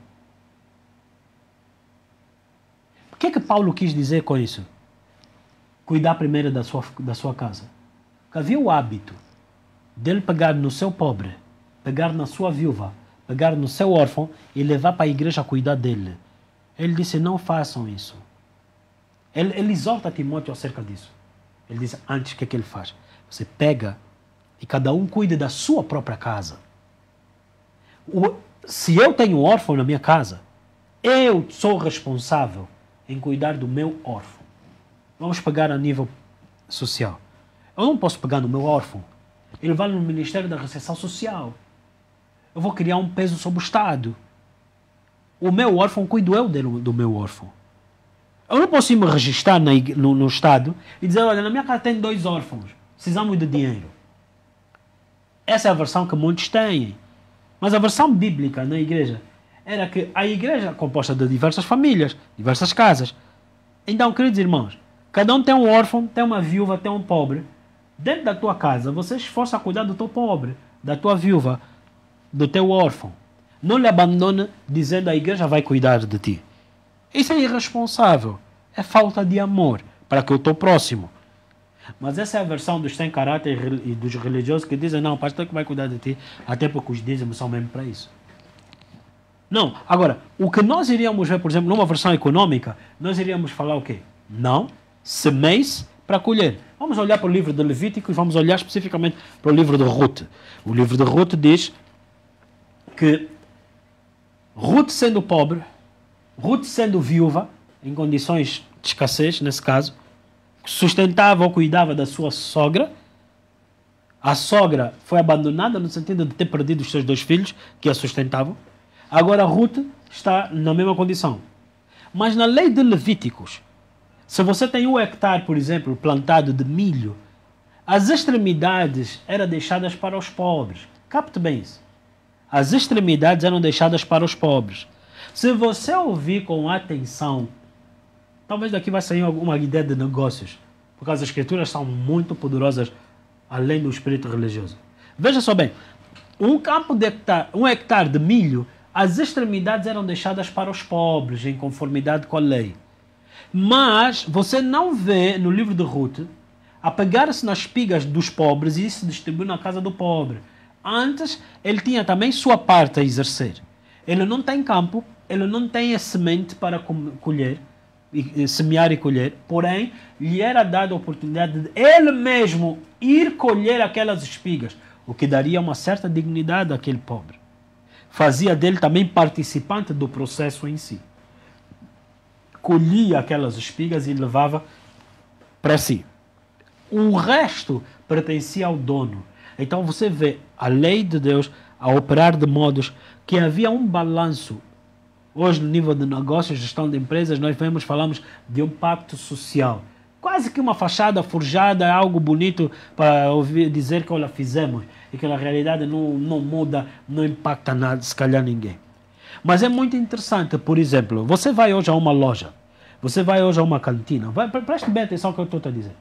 O que é que Paulo quis dizer com isso? Cuidar primeiro da sua, da sua casa. Porque havia o hábito dele pegar no seu pobre, pegar na sua viúva, pegar no seu órfão e levar para a igreja a cuidar dele. Ele disse, não façam isso. Ele, ele exorta Timóteo acerca disso. Ele diz, antes, o que é que ele faz? Você pega e cada um cuida da sua própria casa. O, se eu tenho um órfão na minha casa, eu sou responsável em cuidar do meu órfão. Vamos pegar a nível social. Eu não posso pegar no meu órfão e levar no Ministério da Reinserção Social. Eu vou criar um peso sobre o Estado. O meu órfão, cuido eu dele, do meu órfão. Eu não posso ir me registrar na, no, no Estado e dizer, olha, na minha casa tem dois órfãos, precisamos de dinheiro. Essa é a versão que muitos têm. Mas a versão bíblica na igreja era que a igreja é composta de diversas famílias, diversas casas. Então, queridos irmãos, cada um tem um órfão, tem uma viúva, tem um pobre. Dentro da tua casa, você se esforça a cuidar do teu pobre, da tua viúva, do teu órfão. Não lhe abandone dizendo a igreja vai cuidar de ti. Isso é irresponsável. É falta de amor para que eu estou próximo. Mas essa é a versão dos sem caráter e dos religiosos que dizem, não, o pastor que vai cuidar de ti, até porque os dízimos são mesmo para isso. Não. Agora, o que nós iríamos ver, por exemplo, numa versão econômica, nós iríamos falar o quê? Não, semeis para colher. Vamos olhar para o livro de Levítico e vamos olhar especificamente para o livro de Ruth. O livro de Ruth diz que Ruth sendo pobre, Ruth sendo viúva, em condições de escassez, nesse caso, sustentava ou cuidava da sua sogra. A sogra foi abandonada no sentido de ter perdido os seus dois filhos que a sustentavam. Agora Ruth está na mesma condição. Mas na lei de Levíticos, se você tem um hectare, por exemplo, plantado de milho, as extremidades eram deixadas para os pobres. Capte bem isso. As extremidades eram deixadas para os pobres. Se você ouvir com atenção, talvez daqui vai sair alguma ideia de negócios, porque as escrituras são muito poderosas, além do espírito religioso. Veja só bem, um campo de hectare, um hectare de milho, as extremidades eram deixadas para os pobres, em conformidade com a lei. Mas você não vê no livro de Ruth apegar-se nas espigas dos pobres e se distribuir na casa do pobre. Antes, ele tinha também sua parte a exercer. Ele não tem campo, ele não tem a semente para colher, e, e, semear e colher, porém, lhe era dada a oportunidade de ele mesmo ir colher aquelas espigas, o que daria uma certa dignidade àquele pobre. Fazia dele também participante do processo em si. Colhia aquelas espigas e levava para si. O resto pertencia ao dono. Então você vê a lei de Deus a operar de modos que havia um balanço. Hoje, no nível de negócios, gestão de empresas, nós vemos, falamos de um pacto social. Quase que uma fachada forjada, algo bonito para ouvir dizer que olha, fizemos e que na realidade não, não muda, não impacta nada, se calhar ninguém. Mas é muito interessante, por exemplo, você vai hoje a uma loja, você vai hoje a uma cantina, vai, preste bem atenção ao que eu estou a dizer.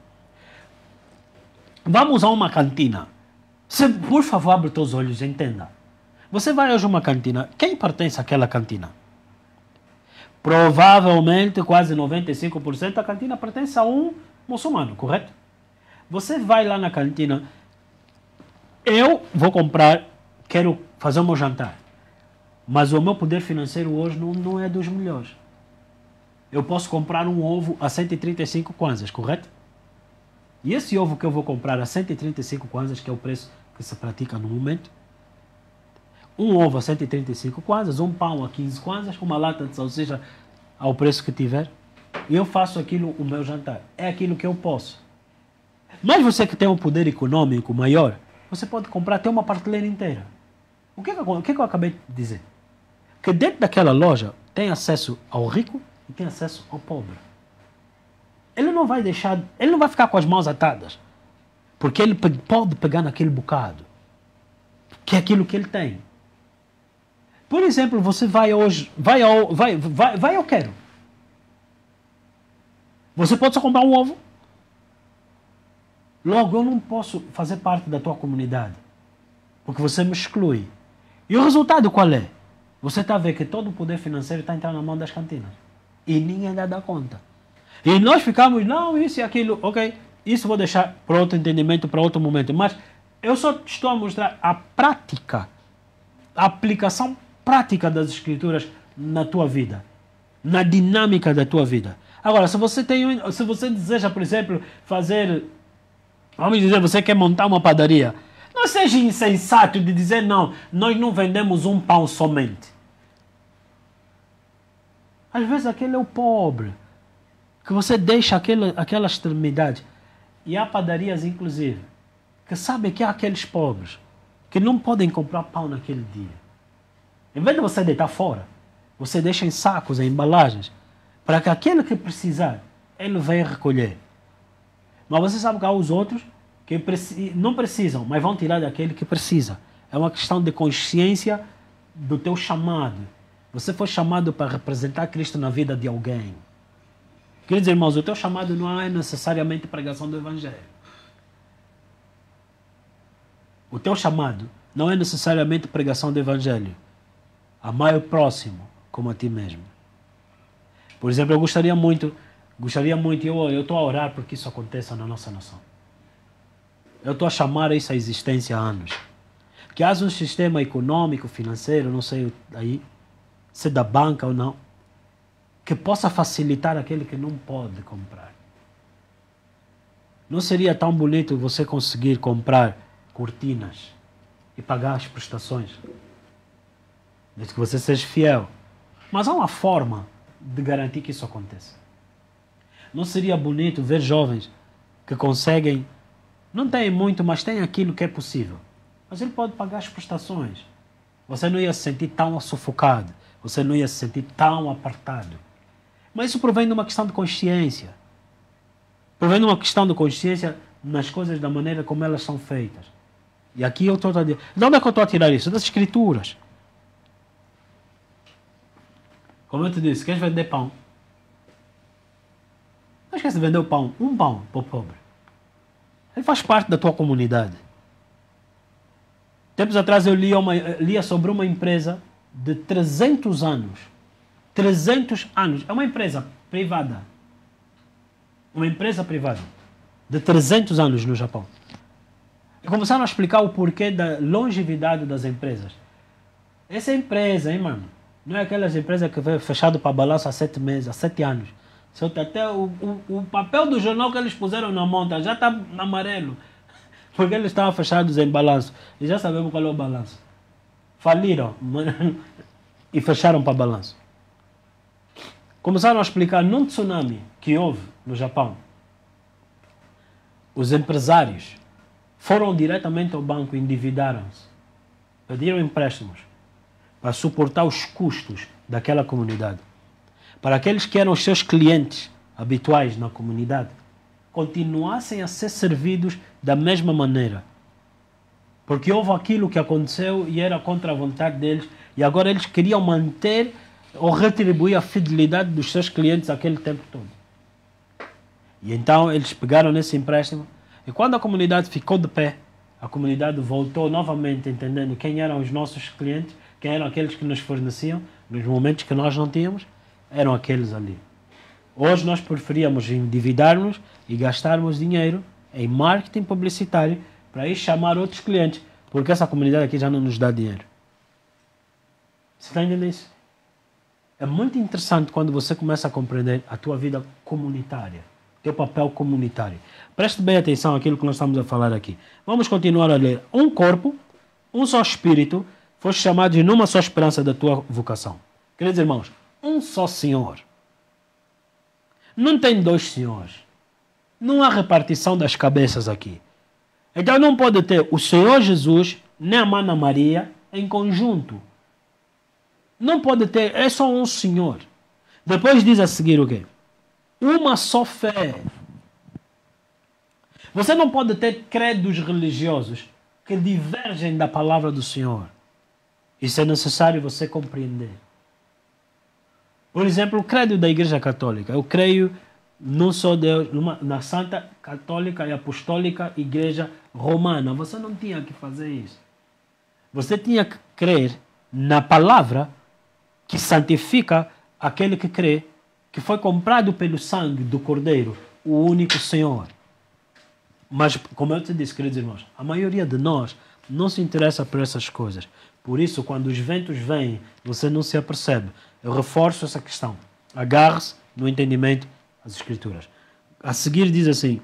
Vamos a uma cantina. Você, por favor, abre os teus olhos e entenda. Você vai hoje a uma cantina. Quem pertence àquela cantina? Provavelmente, quase noventa e cinco por cento da cantina pertence a um muçulmano, correto? Você vai lá na cantina. Eu vou comprar, quero fazer o meu jantar. Mas o meu poder financeiro hoje não, não é dos melhores. Eu posso comprar um ovo a cento e trinta e cinco kwanzas, correto? E esse ovo que eu vou comprar a cento e trinta e cinco kwanzas, que é o preço que se pratica no momento, um ovo a cento e trinta e cinco kwanzas, um pão a quinze kwanzas, uma lata de salsicha ao preço que tiver, e eu faço aquilo, o meu jantar. É aquilo que eu posso. Mas você que tem um poder econômico maior, você pode comprar até uma prateleira inteira. O que, que, o que, que eu acabei de dizer? Que dentro daquela loja tem acesso ao rico e tem acesso ao pobre. Ele não vai deixar, ele não vai ficar com as mãos atadas, porque ele pode pegar naquele bocado, que é aquilo que ele tem. Por exemplo, você vai hoje, vai ao, vai, vai, vai eu quero. Você pode só comprar um ovo. Logo, eu não posso fazer parte da tua comunidade, porque você me exclui. E o resultado qual é? Você está a ver que todo o poder financeiro está entrando na mão das cantinas. E ninguém dá, dá conta. E nós ficamos, não, isso e aquilo, ok, isso vou deixar para outro entendimento, para outro momento. Mas eu só estou a mostrar a prática, a aplicação prática das escrituras na tua vida, na dinâmica da tua vida. Agora, se você tem, se você deseja, por exemplo, fazer, vamos dizer, você quer montar uma padaria, não seja insensato de dizer, não, nós não vendemos um pão somente. Às vezes aquele é o pobre, que você deixa aquela, aquela extremidade. E há padarias, inclusive, que sabem que há aqueles pobres que não podem comprar pão naquele dia. Em vez de você deitar fora, você deixa em sacos, em embalagens, para que aquele que precisar, ele venha recolher. Mas você sabe que há os outros que preci- não precisam, mas vão tirar daquele que precisa. É uma questão de consciência do teu chamado. Você foi chamado para representar Cristo na vida de alguém. Queridos irmãos, o teu chamado não é necessariamente pregação do Evangelho. O teu chamado não é necessariamente pregação do Evangelho. Amar o próximo como a ti mesmo. Por exemplo, eu gostaria muito, gostaria muito, eu eu estou a orar para que isso aconteça na nossa nação. Eu estou a chamar isso à existência há anos. Que haja um sistema econômico, financeiro, não sei aí, se da banca ou não, que possa facilitar aquele que não pode comprar. Não seria tão bonito você conseguir comprar cortinas e pagar as prestações? Desde que você seja fiel. Mas há uma forma de garantir que isso aconteça. Não seria bonito ver jovens que conseguem, não têm muito, mas têm aquilo que é possível. Mas ele pode pagar as prestações. Você não ia se sentir tão sufocado. Você não ia se sentir tão apertado. Mas isso provém de uma questão de consciência. Provém de uma questão de consciência nas coisas da maneira como elas são feitas. E aqui eu estou a dizer. De onde é que eu estou a tirar isso? Das escrituras. Como eu te disse, queres vender pão? Não esquece de vender o pão. Um pão para o pobre. Ele faz parte da tua comunidade. Tempos atrás eu lia, uma, lia sobre uma empresa de trezentos anos. trezentos anos. É uma empresa privada. Uma empresa privada. De trezentos anos no Japão. E começaram a explicar o porquê da longevidade das empresas. Essa empresa, hein, mano? Não é aquelas empresas que veio fechado para balanço há sete meses, há sete anos. Só que até o, o, o papel do jornal que eles puseram na monta já está amarelo. Porque eles estavam fechados em balanço. E já sabemos qual é o balanço. Faliram e fecharam para balanço. Começaram a explicar num tsunami que houve no Japão. Os empresários foram diretamente ao banco e endividaram-se. Pediram empréstimos para suportar os custos daquela comunidade. Para aqueles que eram os seus clientes habituais na comunidade, continuassem a ser servidos da mesma maneira. Porque houve aquilo que aconteceu e era contra a vontade deles, e agora eles queriam manter ou retribuir a fidelidade dos seus clientes aquele tempo todo. E então eles pegaram nesse empréstimo, e quando a comunidade ficou de pé, a comunidade voltou novamente entendendo quem eram os nossos clientes, quem eram aqueles que nos forneciam, nos momentos que nós não tínhamos, eram aqueles ali. Hoje nós preferíamos endividar-nos e gastarmos dinheiro em marketing publicitário para ir chamar outros clientes, porque essa comunidade aqui já não nos dá dinheiro. Você está entendendo isso? É muito interessante quando você começa a compreender a tua vida comunitária, teu papel comunitário. Preste bem atenção àquilo que nós estamos a falar aqui. Vamos continuar a ler. Um corpo, um só espírito, foste chamado de numa só esperança da tua vocação. Queridos irmãos, um só Senhor. Não tem dois senhores. Não há repartição das cabeças aqui. Então não pode ter o Senhor Jesus nem a Mana Maria em conjunto. Não pode ter, é só um Senhor. Depois diz a seguir o quê? Uma só fé. Você não pode ter credos religiosos que divergem da palavra do Senhor. Isso é necessário você compreender. Por exemplo, o credo da Igreja Católica. Eu creio num só Deus, numa, na Santa Católica e Apostólica Igreja Romana. Você não tinha que fazer isso. Você tinha que crer na palavra que santifica aquele que crê, que foi comprado pelo sangue do Cordeiro, o único Senhor. Mas, como eu te disse, queridos irmãos, a maioria de nós não se interessa por essas coisas. Por isso, quando os ventos vêm, você não se apercebe. Eu reforço essa questão. Agarre-se no entendimento das Escrituras. A seguir diz assim: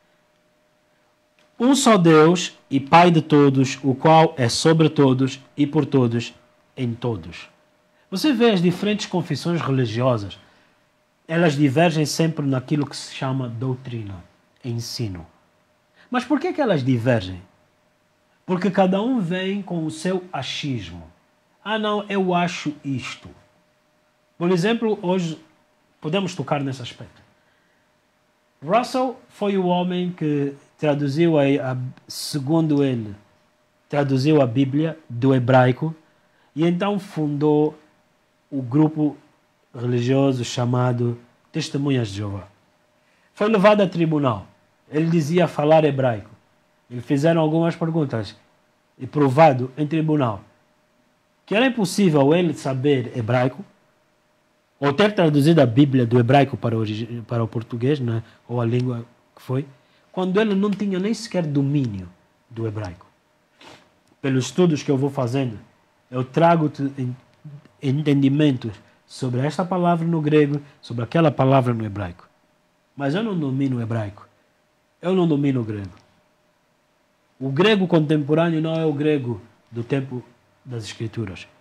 um só Deus e Pai de todos, o qual é sobre todos e por todos, em todos. Você vê as diferentes confissões religiosas, elas divergem sempre naquilo que se chama doutrina, ensino. Mas por que que elas divergem? Porque cada um vem com o seu achismo. Ah não, eu acho isto. Por exemplo, hoje podemos tocar nesse aspecto. Russell foi o homem que traduziu, a, a, segundo ele, traduziu a Bíblia do hebraico e então fundou o grupo religioso chamado Testemunhas de Jeová. Foi levado a tribunal. Ele dizia falar hebraico. Eles fizeram algumas perguntas e provado em tribunal que era impossível ele saber hebraico ou ter traduzido a Bíblia do hebraico para o, para o português, né, ou a língua que foi, quando ele não tinha nem sequer domínio do hebraico. Pelos estudos que eu vou fazendo, eu trago-te entendimentos sobre esta palavra no grego, sobre aquela palavra no hebraico. Mas eu não domino o hebraico. Eu não domino o grego. O grego contemporâneo não é o grego do tempo das Escrituras.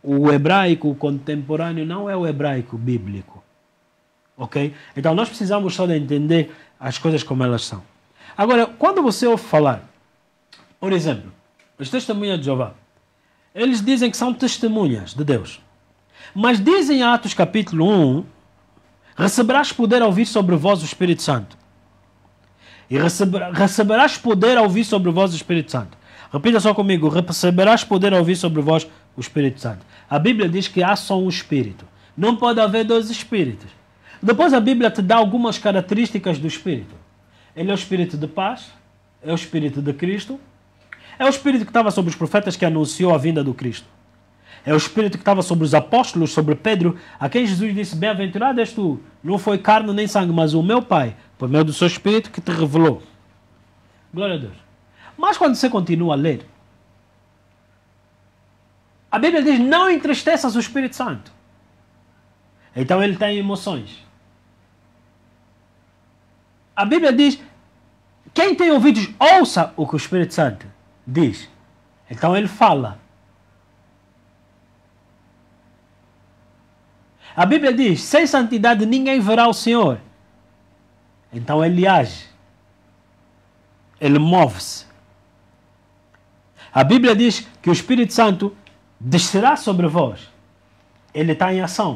o hebraico contemporâneo não é o hebraico bíblico. Ok? Então nós precisamos só de entender as coisas como elas são. Agora, quando você ouve falar, por exemplo, os testemunhas de Jeová, eles dizem que são testemunhas de Deus. Mas dizem em Atos capítulo um, receberás poder ao vir sobre vós o Espírito Santo. E receber, receberás poder ao vir sobre vós o Espírito Santo. Repita só comigo, receberás poder ao vir sobre vós o Espírito Santo. A Bíblia diz que há só um Espírito. Não pode haver dois Espíritos. Depois a Bíblia te dá algumas características do Espírito. Ele é o Espírito de paz, é o Espírito de Cristo, é o Espírito que estava sobre os profetas que anunciou a vinda do Cristo. É o Espírito que estava sobre os apóstolos, sobre Pedro, a quem Jesus disse, bem-aventurado és tu, não foi carne nem sangue, mas o meu Pai, por meio do seu Espírito que te revelou. Glória a Deus. Mas quando você continua a ler, a Bíblia diz, não entristeças o Espírito Santo. Então ele tem emoções. A Bíblia diz, quem tem ouvidos, ouça o que o Espírito Santo diz. Então ele fala. A Bíblia diz, sem santidade ninguém verá o Senhor. Então ele age. Ele move-se. A Bíblia diz que o Espírito Santo descerá sobre vós. Ele está em ação.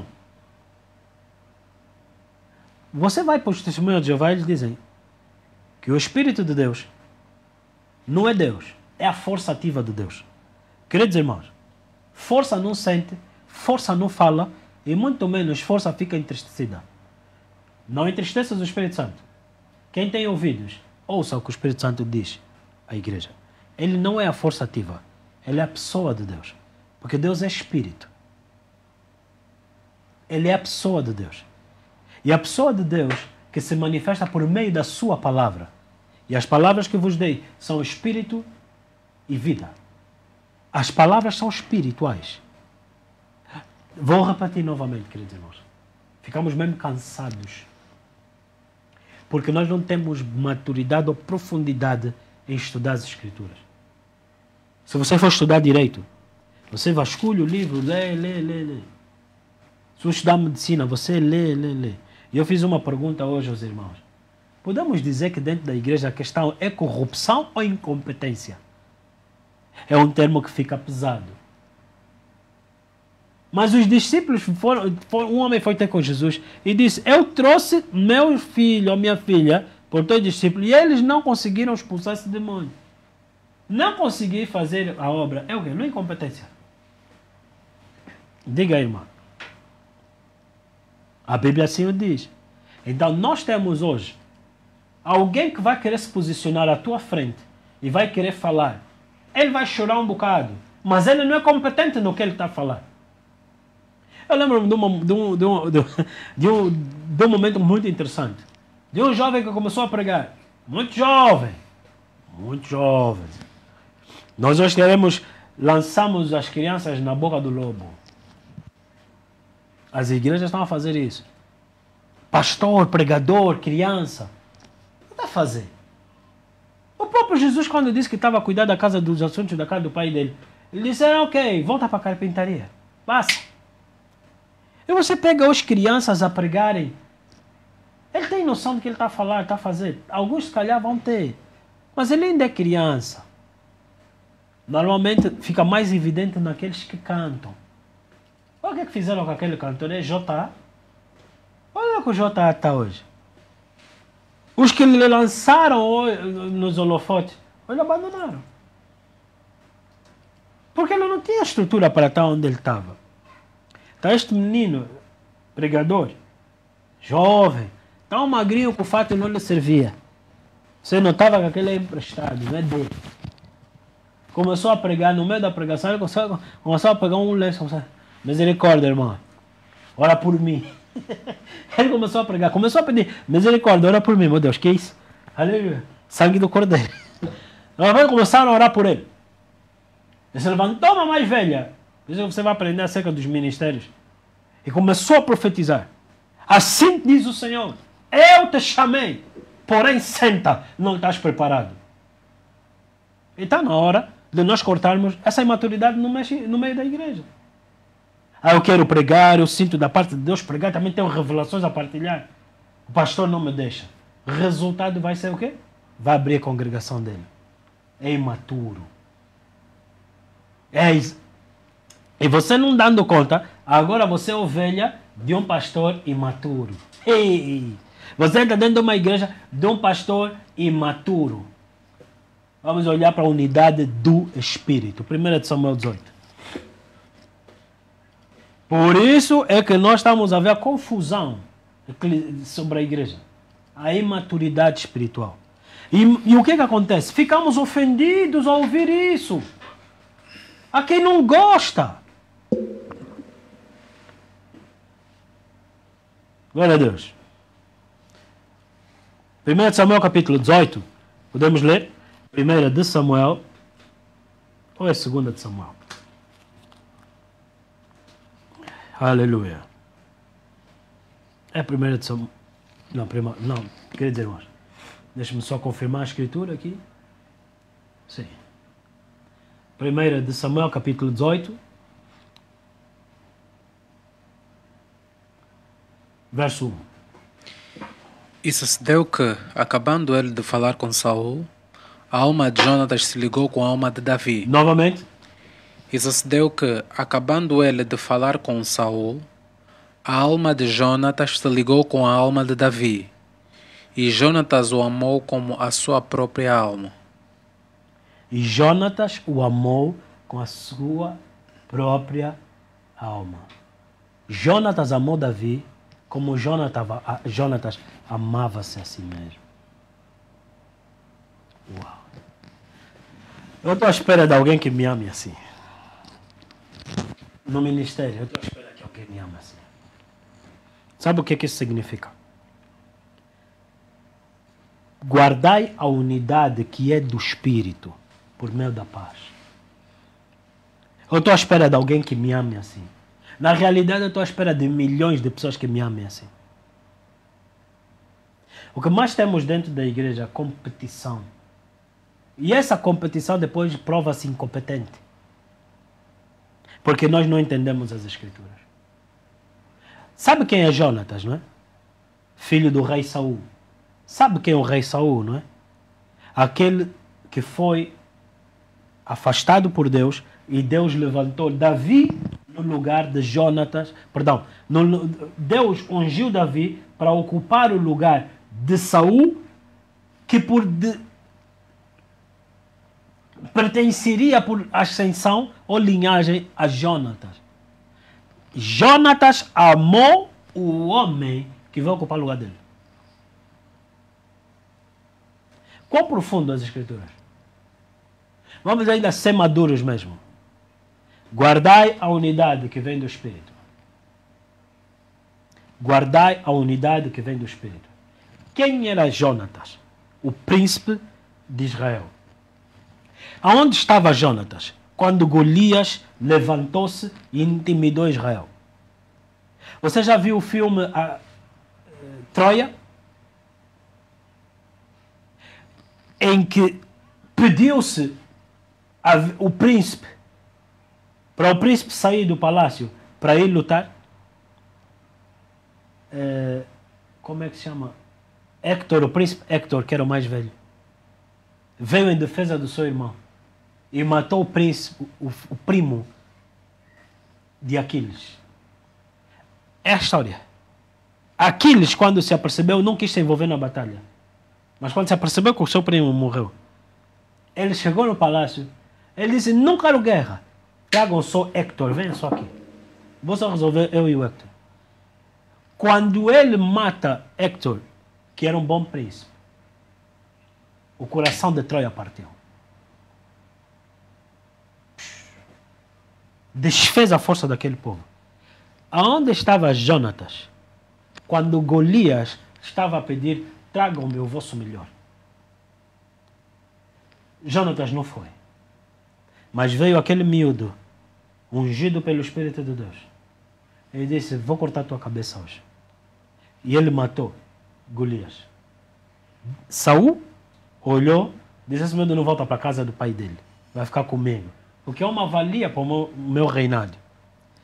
Você vai para os testemunhos de Jeová e eles dizem que o Espírito de Deus não é Deus, é a força ativa de Deus. Queridos irmãos, força não sente, força não fala e muito menos força fica entristecida. Não entristeças o Espírito Santo. Quem tem ouvidos, ouça o que o Espírito Santo diz à igreja. Ele não é a força ativa, ele é a pessoa de Deus. Porque Deus é Espírito. Ele é a pessoa de Deus. E a pessoa de Deus que se manifesta por meio da sua palavra. E as palavras que vos dei são Espírito e vida. As palavras são espirituais. Vou repetir novamente, queridos irmãos. Ficamos mesmo cansados. Porque nós não temos maturidade ou profundidade em estudar as Escrituras. Se você for estudar direito, você vasculha o livro, lê, lê, lê, lê. Se você estudar medicina, você lê, lê, lê. E eu fiz uma pergunta hoje aos irmãos. Podemos dizer que dentro da igreja a questão é corrupção ou incompetência? É um termo que fica pesado. Mas os discípulos, foram, um homem foi ter com Jesus e disse, eu trouxe meu filho ou minha filha por teus discípulos e eles não conseguiram expulsar esse demônio. Não conseguir fazer a obra é o quê? Não é incompetência. Diga aí, irmão. A Bíblia assim o diz. Então nós temos hoje alguém que vai querer se posicionar à tua frente e vai querer falar. Ele vai chorar um bocado, mas ele não é competente no que ele está a falar. Eu lembro-me de, uma, de, um, de, um, de, um, de um momento muito interessante. De um jovem que começou a pregar. Muito jovem. Muito jovem. Nós hoje queremos, lançamos as crianças na boca do lobo. As igrejas estão a fazer isso. Pastor, pregador, criança. O que está a fazer? O próprio Jesus, quando disse que estava a cuidar da casa dos assuntos da casa do pai dele, ele disse, ah, ok, volta para a carpintaria. Passa. E você pega as crianças a pregarem. Ele tem noção do que ele está a falar, está a fazer. Alguns, se calhar, vão ter. Mas ele ainda é criança. Normalmente, fica mais evidente naqueles que cantam. Olha o que, é que fizeram com aquele cantor, é J A. Olha o que o J A está hoje. Os que lhe lançaram nos holofotes, olha, abandonaram. Porque ele não tinha estrutura para estar onde ele estava. Então este menino, pregador, jovem, tão magrinho que o fato não lhe servia. Você notava que aquele é emprestado, não é dele. Começou a pregar, no meio da pregação, ele começou, começou a pegar um lenço. Misericórdia, irmão. Ora por mim. Ele começou a pregar, começou a pedir misericórdia, ora por mim, meu Deus, que é isso? Aleluia. Sangue do Cordeiro. Agora começaram a orar por ele. Ele se levantou uma mais velha. Você vai aprender acerca dos ministérios. E começou a profetizar. Assim diz o Senhor: eu te chamei, porém senta, não estás preparado. E está na hora de nós cortarmos essa imaturidade no meio, no meio da igreja. Ah, eu quero pregar, eu sinto da parte de Deus pregar, também tenho revelações a partilhar. O pastor não me deixa. Resultado vai ser o quê? Vai abrir a congregação dele. É imaturo. É isso. E você não dando conta, agora você é ovelha de um pastor imaturo. Ei! Você está dentro de uma igreja de um pastor imaturo. Vamos olhar para a unidade do Espírito. primeira de Samuel dezoito. Por isso é que nós estamos a ver a confusão sobre a igreja. A imaturidade espiritual. E, e o que que acontece? Ficamos ofendidos ao ouvir isso. A quem não gosta. Glória a Deus. primeira de Samuel capítulo dezoito. Podemos ler? primeira de Samuel. Ou é segunda de Samuel? Aleluia. É a primeira de Samuel. Não, prima, não, queria dizer, irmãos. Deixa-me só confirmar a escritura aqui. Sim. primeira de Samuel, capítulo dezoito. Verso um. E sucedeu que, acabando ele de falar com Saul, a alma de Jonatas se ligou com a alma de Davi. Novamente. E sucedeu que, acabando ele de falar com Saul, a alma de Jonatas se ligou com a alma de Davi, e Jonatas o amou como a sua própria alma. E Jonatas o amou com a sua própria alma. Jonatas amou Davi como Jonatas amava-se a si mesmo. Uau! Eu estou à espera de alguém que me ame assim. No ministério, eu estou à espera que alguém me ame assim. Sabe o que, que isso significa? Guardai a unidade que é do Espírito por meio da paz. Eu estou à espera de alguém que me ame assim. Na realidade, eu estou à espera de milhões de pessoas que me amem assim. O que mais temos dentro da igreja é competição. E essa competição depois prova-se incompetente. Porque nós não entendemos as Escrituras. Sabe quem é Jonatas, não é? Filho do rei Saul. Sabe quem é o rei Saul, não é? Aquele que foi afastado por Deus e Deus levantou Davi no lugar de Jonatas. Perdão, no, Deus ungiu Davi para ocupar o lugar de Saul, que por de, pertenceria por ascensão ou linhagem a Jonatas. Jonatas amou o homem que vai ocupar o lugar dele. Quão profundo as Escrituras? Vamos ainda ser maduros mesmo. Guardai a unidade que vem do Espírito. Guardai a unidade que vem do Espírito. Quem era Jonatas? O príncipe de Israel. Aonde estava Jonatas? Quando Golias levantou-se e intimidou Israel. Você já viu o filme a, uh, Troia? Em que pediu-se o príncipe, para o príncipe sair do palácio, para ir lutar. Uh, como é que se chama? Héctor, o príncipe Héctor, que era o mais velho, veio em defesa do seu irmão e matou o príncipe, o, o primo de Aquiles. É a história. Aquiles, quando se apercebeu, não quis se envolver na batalha. Mas quando se apercebeu que o seu primo morreu, ele chegou no palácio, ele disse, não quero guerra, tragam só Héctor, venha só aqui. Vou só resolver eu e o Héctor. Quando ele mata Héctor, que era um bom príncipe, o coração de Troia partiu. Desfez a força daquele povo. Aonde estava Jonatas? Quando Golias estava a pedir, tragam-me o vosso melhor. Jonatas não foi. Mas veio aquele miúdo, ungido pelo Espírito de Deus. Ele disse, vou cortar a tua cabeça hoje. E ele matou Golias. Saul olhou, disse, esse miúdo não volta para a casa do pai dele. Vai ficar comigo. Porque é uma valia para o meu, meu reinado.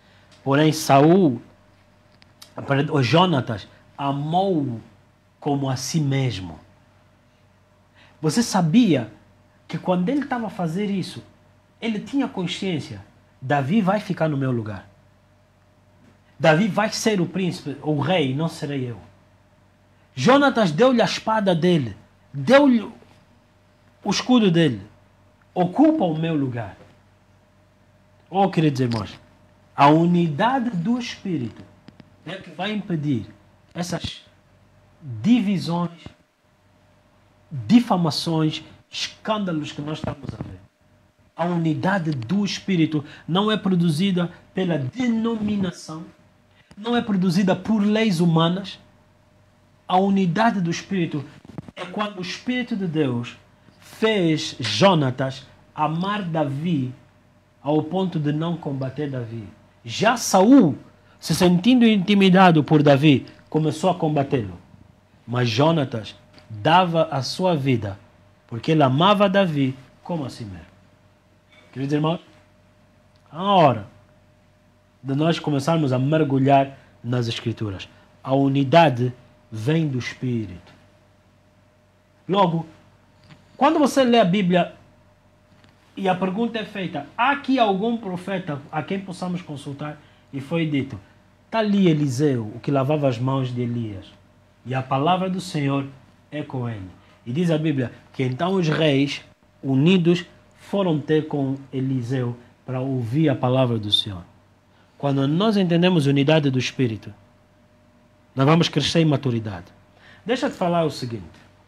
Porém, Saul, o Jonatas, amou-o como a si mesmo. Você sabia que quando ele estava a fazer isso, ele tinha consciência, Davi vai ficar no meu lugar. Davi vai ser o príncipe, o rei, não serei eu. Jonatas deu-lhe a espada dele, deu-lhe o escudo dele. Ocupa o meu lugar. Oh, queridos irmãos, a unidade do Espírito é que vai impedir essas divisões, difamações, escândalos que nós estamos a ver. A unidade do Espírito não é produzida pela denominação, não é produzida por leis humanas. A unidade do Espírito é quando o Espírito de Deus fez Jonatas amar Davi ao ponto de não combater Davi. Já Saul, se sentindo intimidado por Davi, começou a combatê-lo. Mas Jonatas dava a sua vida porque ele amava Davi como a si mesmo. Queridos irmãos, a hora de nós começarmos a mergulhar nas Escrituras. A unidade vem do Espírito. Logo, quando você lê a Bíblia e a pergunta é feita, há aqui algum profeta a quem possamos consultar? E foi dito, está ali Eliseu, o que lavava as mãos de Elias. E a palavra do Senhor é com ele. E diz a Bíblia que então os reis unidos foram ter com Eliseu para ouvir a palavra do Senhor. Quando nós entendemos a unidade do Espírito, nós vamos crescer em maturidade. Deixa eu te falar o seguinte.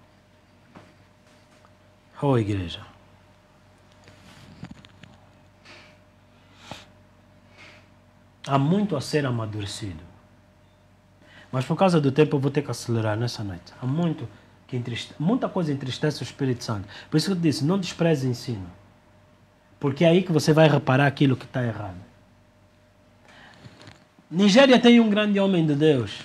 Oh, igreja. Há muito a ser amadurecido. Mas por causa do tempo eu vou ter que acelerar nessa noite. Há muito que entriste... muita coisa entristece o Espírito Santo. Por isso que eu te disse, não despreze o ensino. Porque é aí que você vai reparar aquilo que está errado. Nigéria tem um grande homem de Deus.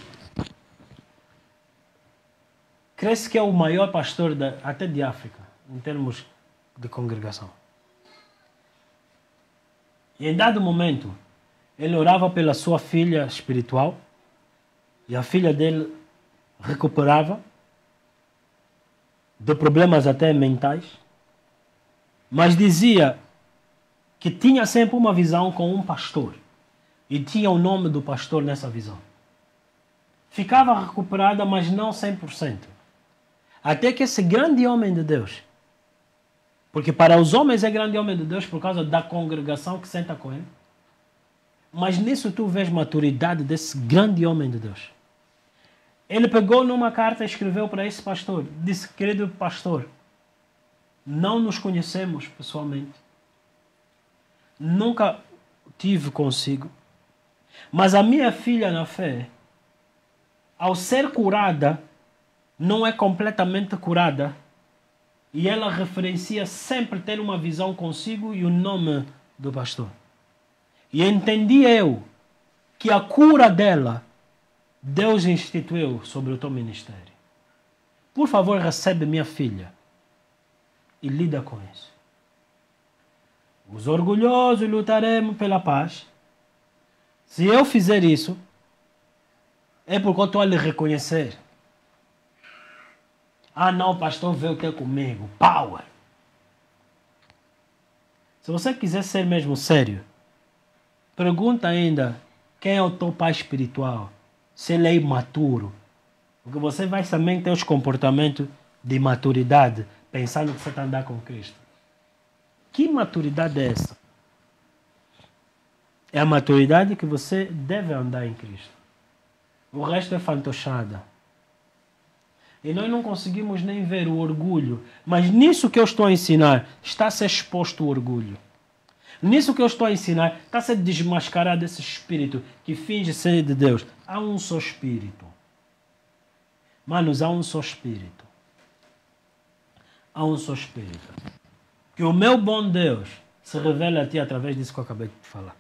Cresce que é o maior pastor da, até de África, em termos de congregação. E em dado momento, ele orava pela sua filha espiritual, e a filha dele recuperava de problemas até mentais, mas dizia que tinha sempre uma visão com um pastor, e tinha o nome do pastor nessa visão. Ficava recuperada, mas não cem por cento. Até que esse grande homem de Deus, porque para os homens é grande homem de Deus por causa da congregação que senta com ele, mas nisso tu vês maturidade desse grande homem de Deus. Ele pegou numa carta e escreveu para esse pastor, disse, querido pastor, não nos conhecemos pessoalmente, nunca tive consigo, mas a minha filha na fé, ao ser curada, não é completamente curada, e ela referencia sempre ter uma visão consigo e o nome do pastor. E entendi eu que a cura dela, Deus instituiu sobre o teu ministério. Por favor, recebe minha filha e lida com isso. Os orgulhosos lutaremos pela paz. Se eu fizer isso, é porque eu estou a lhe reconhecer. Ah, não, pastor veio ter comigo. Power. Se você quiser ser mesmo sério, pergunta ainda quem é o teu pai espiritual. Se ele é imaturo. Porque você vai também ter os comportamentos de maturidade, pensando que você está andando com Cristo. Que maturidade é essa? É a maturidade que você deve andar em Cristo. O resto é fantochada. E nós não conseguimos nem ver o orgulho. Mas nisso que eu estou a ensinar, está a ser exposto o orgulho. Nisso que eu estou a ensinar, está a ser desmascarado esse espírito que finge ser de Deus. Há um só espírito. Manos, há um só espírito. Há um só espírito. Que o meu bom Deus se revela a ti através disso que eu acabei de falar.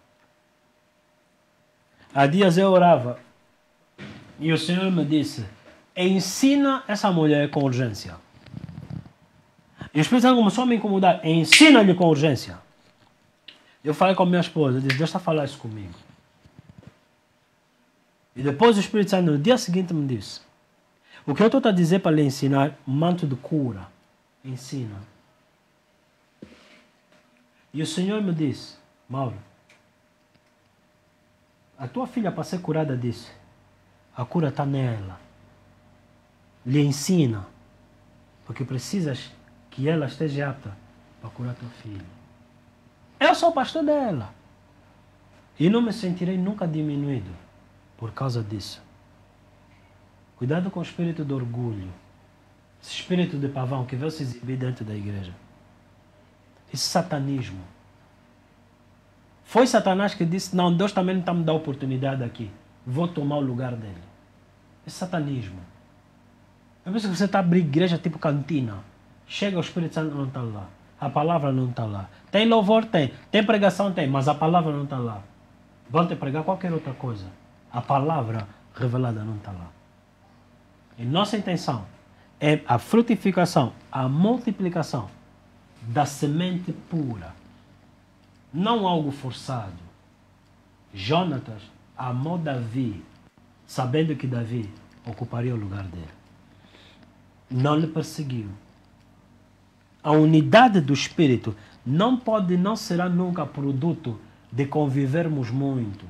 Há dias eu orava e o Senhor me disse, ensina essa mulher com urgência. E o Espírito Santo começou a me incomodar. Ensina-lhe com urgência. Eu falei com a minha esposa, eu disse, Deus está a falar isso comigo. E depois o Espírito Santo no dia seguinte me disse, o que eu estou a dizer para lhe ensinar, manto de cura, ensina. E o Senhor me disse, Mauro, a tua filha para ser curada disso, a cura está nela. Lhe ensina, porque precisas que ela esteja apta para curar teu filho. Eu sou o pastor dela. E não me sentirei nunca diminuído por causa disso. Cuidado com o espírito de orgulho. Esse espírito de pavão que veio se exibir dentro da igreja. Esse satanismo. Foi Satanás que disse, não, Deus também não está me dando oportunidade aqui. Vou tomar o lugar dele. Esse satanismo. Eu penso que você está abrindo igreja tipo cantina. Chega o Espírito Santo, não está lá. A palavra não está lá. Tem louvor? Tem. Tem pregação? Tem. Mas a palavra não está lá. Vão te pregar qualquer outra coisa. A palavra revelada não está lá. E nossa intenção é a frutificação, a multiplicação da semente pura. Não algo forçado. Jonatas amou Davi, sabendo que Davi ocuparia o lugar dele. Não lhe perseguiu. A unidade do Espírito não pode, não será nunca produto de convivermos muito.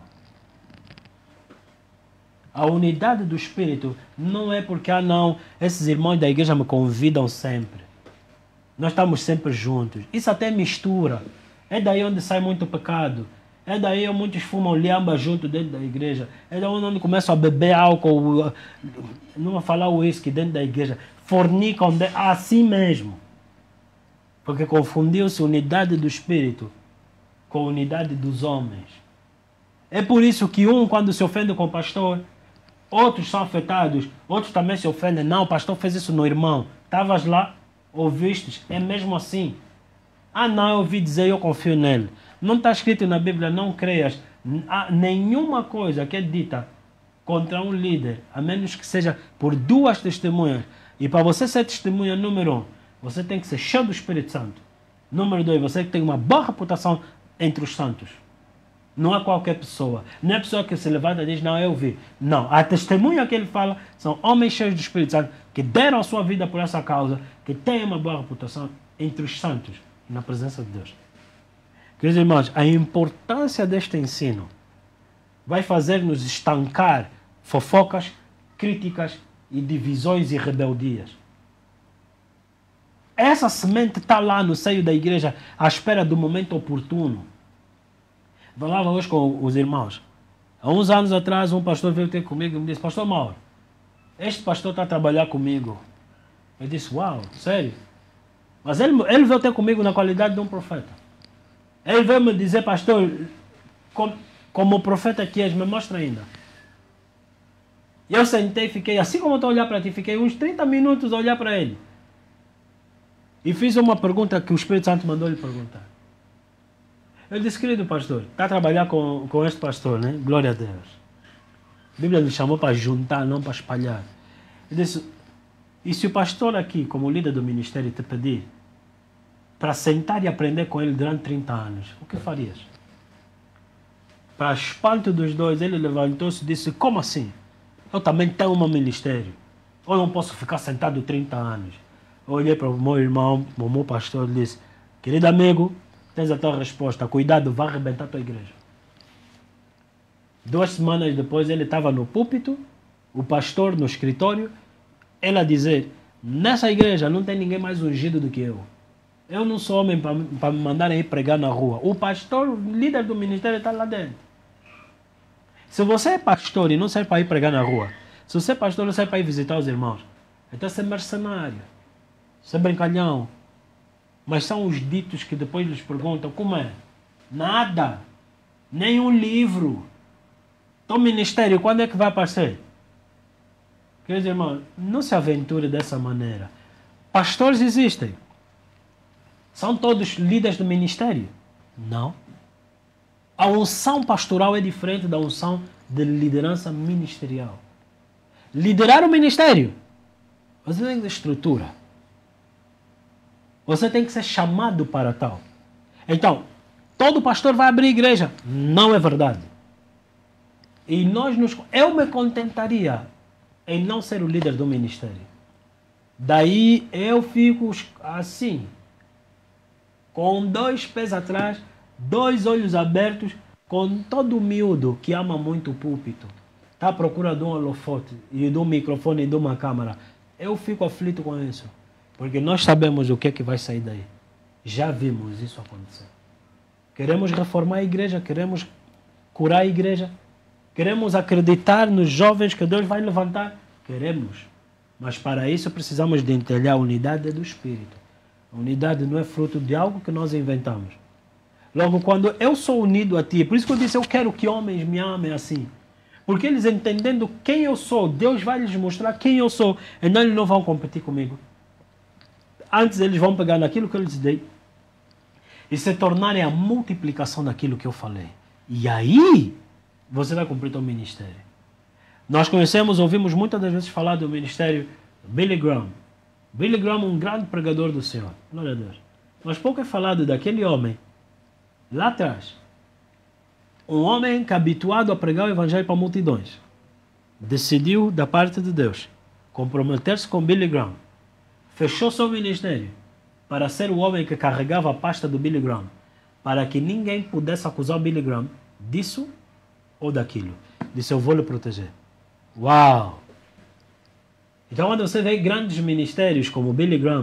A unidade do Espírito não é porque, ah não, esses irmãos da igreja me convidam sempre. Nós estamos sempre juntos. Isso até mistura. É daí onde sai muito pecado. É daí onde muitos fumam lhamba junto dentro da igreja. É daí onde começam a beber álcool, não vou falar uísque dentro da igreja. Fornicam de, assim mesmo. Porque confundiu-se a unidade do Espírito com a unidade dos homens. É por isso que um, quando se ofende com o pastor, outros são afetados, outros também se ofendem. Não, o pastor fez isso no irmão. Estavas lá, ouvistes, é mesmo assim. Ah não, eu ouvi dizer, eu confio nele. Não está escrito na Bíblia, não creias. Há nenhuma coisa que é dita contra um líder, a menos que seja por duas testemunhas. E para você ser testemunha, número um, você tem que ser cheio do Espírito Santo. Número dois, você tem uma boa reputação entre os santos. Não é qualquer pessoa. Não é a pessoa que se levanta e diz, não, eu vi. Não, a testemunha que ele fala são homens cheios do Espírito Santo que deram a sua vida por essa causa, que têm uma boa reputação entre os santos e na presença de Deus. Queridos irmãos, a importância deste ensino vai fazer-nos estancar fofocas, críticas e divisões e rebeldias. Essa semente está lá no seio da igreja à espera do momento oportuno. Falava hoje com os irmãos. Há uns anos atrás, um pastor veio ter comigo e me disse, pastor Mauro, este pastor está a trabalhar comigo. Eu disse, uau, sério? Mas ele, ele veio ter comigo na qualidade de um profeta. Ele veio me dizer, pastor, como, como o profeta que és, me mostra ainda. E eu sentei e fiquei, assim como eu estou a olhar para ti, fiquei uns trinta minutos a olhar para ele. E fiz uma pergunta que o Espírito Santo mandou lhe perguntar. Eu disse, querido pastor, está a trabalhar com, com este pastor, né? Glória a Deus. A Bíblia me chamou para juntar, não para espalhar. Eu disse, e se o pastor aqui, como líder do ministério, te pedir para sentar e aprender com ele durante trinta anos, o que farias? Para espanto dos dois, ele levantou-se e disse, como assim? Eu também tenho um ministério. Eu não posso ficar sentado trinta anos. Eu olhei para o meu irmão, o meu pastor, e disse, querido amigo, tens a tua resposta, cuidado, vai arrebentar a tua igreja. Duas semanas depois ele estava no púlpito, o pastor no escritório, ele a dizer, nessa igreja não tem ninguém mais ungido do que eu. Eu não sou homem para me mandarem ir pregar na rua. O pastor, o líder do ministério está lá dentro. Se você é pastor e não serve para ir pregar na rua, se você é pastor e não serve para ir visitar os irmãos, então você é mercenário, você é brincalhão. Mas são os ditos que depois lhes perguntam, como é? Nada. Nem um livro. Então o ministério, quando é que vai aparecer? Queridos irmãos, não se aventure dessa maneira. Pastores existem. São todos líderes do ministério? Não. A unção pastoral é diferente da unção de liderança ministerial. Liderar o ministério, você tem que ter estrutura. Você tem que ser chamado para tal. Então, todo pastor vai abrir igreja. Não é verdade. E nós nos, eu me contentaria em não ser o líder do ministério. Daí eu fico assim, com dois pés atrás, dois olhos abertos, com todo miúdo que ama muito o púlpito. Está à procura de um holofote, e de um microfone e de uma câmera. Eu fico aflito com isso. Porque nós sabemos o que é que vai sair daí. Já vimos isso acontecer. Queremos reformar a igreja, queremos curar a igreja, queremos acreditar nos jovens que Deus vai levantar. Queremos. Mas para isso precisamos de entender a unidade do Espírito. A unidade não é fruto de algo que nós inventamos. Logo, quando eu sou unido a ti, por isso que eu disse, eu quero que homens me amem assim. Porque eles entendendo quem eu sou, Deus vai lhes mostrar quem eu sou. Então eles não vão competir comigo. Antes eles vão pegar naquilo que eu lhes dei e se tornarem a multiplicação daquilo que eu falei. E aí, você vai cumprir o seu ministério. Nós conhecemos, ouvimos muitas das vezes falar do ministério Billy Graham. Billy Graham, um grande pregador do Senhor. Glória a Deus. Mas pouco é falado daquele homem, lá atrás. Um homem que, habituado a pregar o evangelho para multidões, decidiu, da parte de Deus, comprometer-se com Billy Graham. Fechou seu ministério para ser o homem que carregava a pasta do Billy Graham, para que ninguém pudesse acusar o Billy Graham disso ou daquilo. Disse, eu vou lhe proteger. Uau! Então, quando você vê grandes ministérios como o Billy Graham,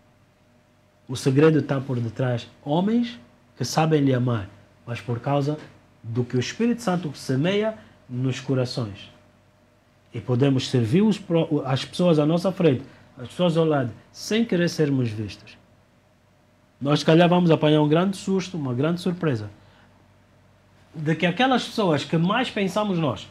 o segredo está por detrás. Homens que sabem lhe amar, mas por causa do que o Espírito Santo semeia nos corações. E podemos servir os, as pessoas à nossa frente, as pessoas ao lado, sem querer sermos vistos. Nós, se calhar, vamos apanhar um grande susto, uma grande surpresa, de que aquelas pessoas que mais pensamos nós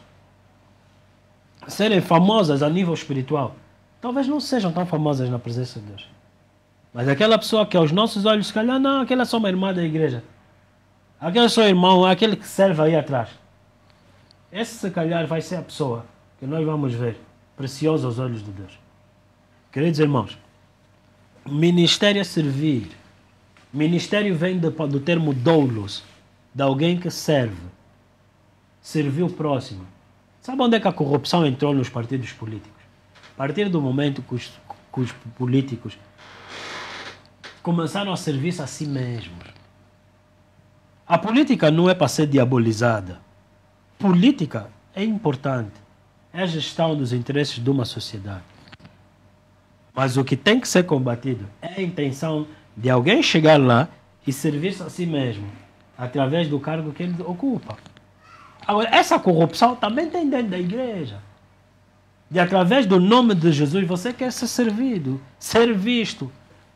serem famosas a nível espiritual, talvez não sejam tão famosas na presença de Deus. Mas aquela pessoa que aos nossos olhos, se calhar, não, aquela é só uma irmã da igreja. Aquele é só irmão, aquele que serve aí atrás. Esse, se calhar, vai ser a pessoa que nós vamos ver preciosa aos olhos de Deus. Queridos irmãos, ministério é servir. Ministério vem do, do termo doulos, de alguém que serve. Servir o próximo. Sabe onde é que a corrupção entrou nos partidos políticos? A partir do momento que os, que os políticos começaram a servir-se a si mesmos. A política não é para ser diabolizada. Política é importante. É a gestão dos interesses de uma sociedade. Mas o que tem que ser combatido é a intenção de alguém chegar lá e servir-se a si mesmo, através do cargo que ele ocupa. Agora, essa corrupção também tem dentro da igreja. E através do nome de Jesus, você quer ser servido, ser visto.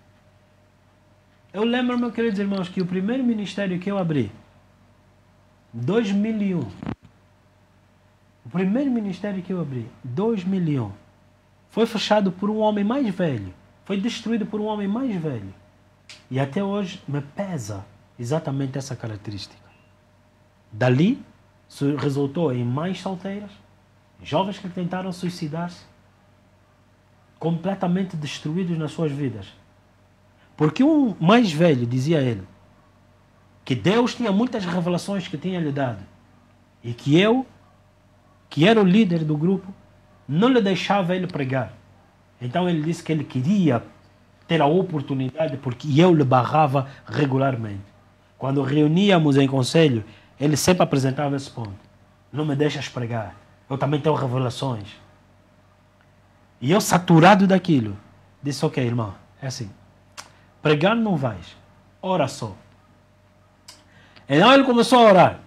Eu lembro, meus queridos irmãos, que o primeiro ministério que eu abri, em dois mil e um, o primeiro ministério que eu abri, dois mil e um, foi fechado por um homem mais velho. Foi destruído por um homem mais velho. E até hoje me pesa exatamente essa característica. Dali resultou em mães solteiras, jovens que tentaram suicidar-se, completamente destruídos nas suas vidas. Porque um mais velho dizia a ele que Deus tinha muitas revelações que tinha lhe dado e que eu, que era o líder do grupo, não lhe deixava ele pregar. Então ele disse que ele queria ter a oportunidade porque eu lhe barrava regularmente. Quando reuníamos em conselho, ele sempre apresentava esse ponto. Não me deixas pregar. Eu também tenho revelações. E eu, saturado daquilo, disse, ok, irmão, é assim. Pregar não vais. Ora só. Então ele começou a orar.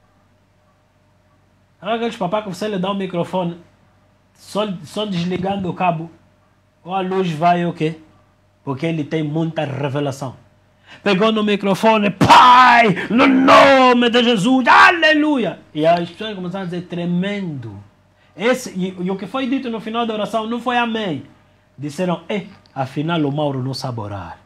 Olha aqueles papás que você lhe dá o microfone, só, só desligando o cabo, ou a luz vai o quê? Porque ele tem muita revelação. Pegou no microfone, Pai, no nome de Jesus, aleluia! E as pessoas começaram a dizer, tremendo. Esse, e, e o que foi dito no final da oração não foi amém. Disseram, eh, afinal o Mauro não sabe orar.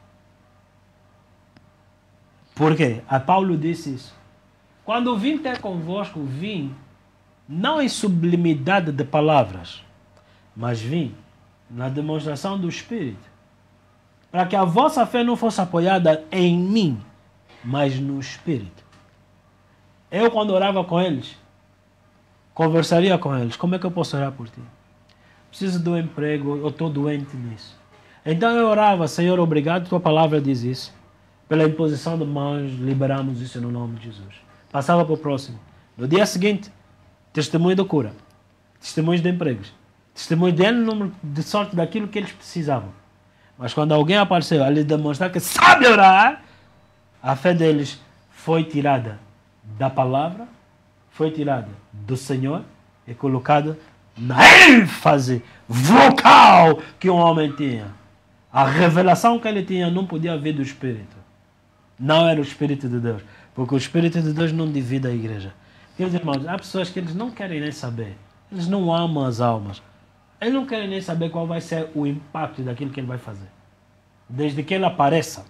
Por quê? A Paulo disse isso. Quando vim ter convosco, vim não em sublimidade de palavras, mas vim na demonstração do Espírito, para que a vossa fé não fosse apoiada em mim, mas no Espírito. Eu, quando orava com eles, Conversaria com eles. Como é que eu posso orar por ti? Preciso do emprego, eu estou doente nisso. Então eu orava, Senhor, obrigado, tua palavra diz isso. Pela imposição de mãos, liberamos isso no nome de Jesus. Passava para o próximo. No dia seguinte, testemunho da cura. Testemunhos de empregos. Testemunho de número de sorte daquilo que eles precisavam. Mas quando alguém apareceu a lhes demonstrar que sabe orar, a fé deles foi tirada da palavra, foi tirada do Senhor e colocada na ênfase vocal que um homem tinha. A revelação que ele tinha não podia vir do Espírito. Não era o Espírito de Deus. Porque o Espírito de Deus não divide a igreja. Meus irmãos, há pessoas que eles não querem nem saber. Eles não amam as almas. Eles não querem nem saber qual vai ser o impacto daquilo que ele vai fazer. Desde que ele apareça,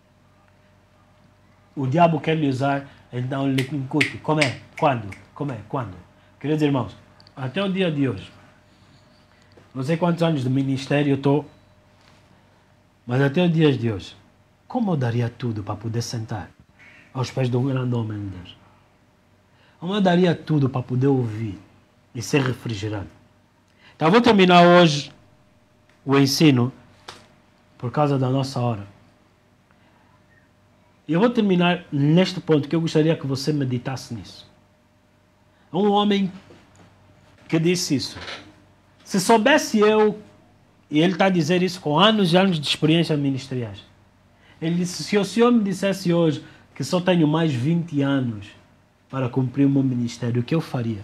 o diabo quer lhe usar, então ele incute. Como é? Quando? Como é? Quando? Queridos irmãos, até o dia de hoje, não sei quantos anos de ministério eu estou, mas até os dias de hoje, como eu daria tudo para poder sentar aos pés de um grande homem de Deus? Como eu daria tudo para poder ouvir e ser refrigerado? Então eu vou terminar hoje o ensino por causa da nossa hora. E eu vou terminar neste ponto que eu gostaria que você meditasse nisso. Um homem que disse isso. Se soubesse eu, e ele está a dizer isso com anos e anos de experiência ministeriais. Ele disse, se o Senhor me dissesse hoje que só tenho mais vinte anos para cumprir o meu ministério, o que eu faria?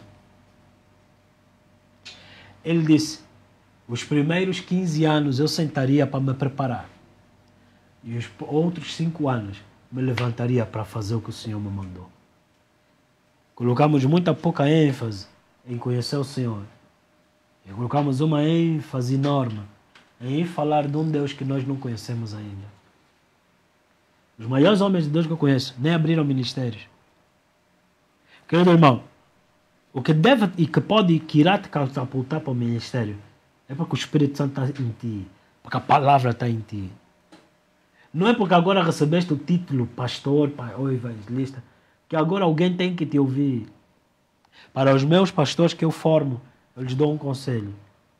Ele disse, os primeiros quinze anos eu sentaria para me preparar. E os outros cinco anos me levantaria para fazer o que o Senhor me mandou. Colocamos muita pouca ênfase em conhecer o Senhor. E colocamos uma ênfase enorme em falar de um Deus que nós não conhecemos ainda. Os maiores homens de Deus que eu conheço nem abriram ministérios. Querido irmão, o que deve e que pode e que irá te catapultar para o ministério é porque o Espírito Santo está em ti, porque a palavra está em ti. Não é porque agora recebeste o título pastor ou evangelista que agora alguém tem que te ouvir. Para os meus pastores que eu formo, eu lhes dou um conselho.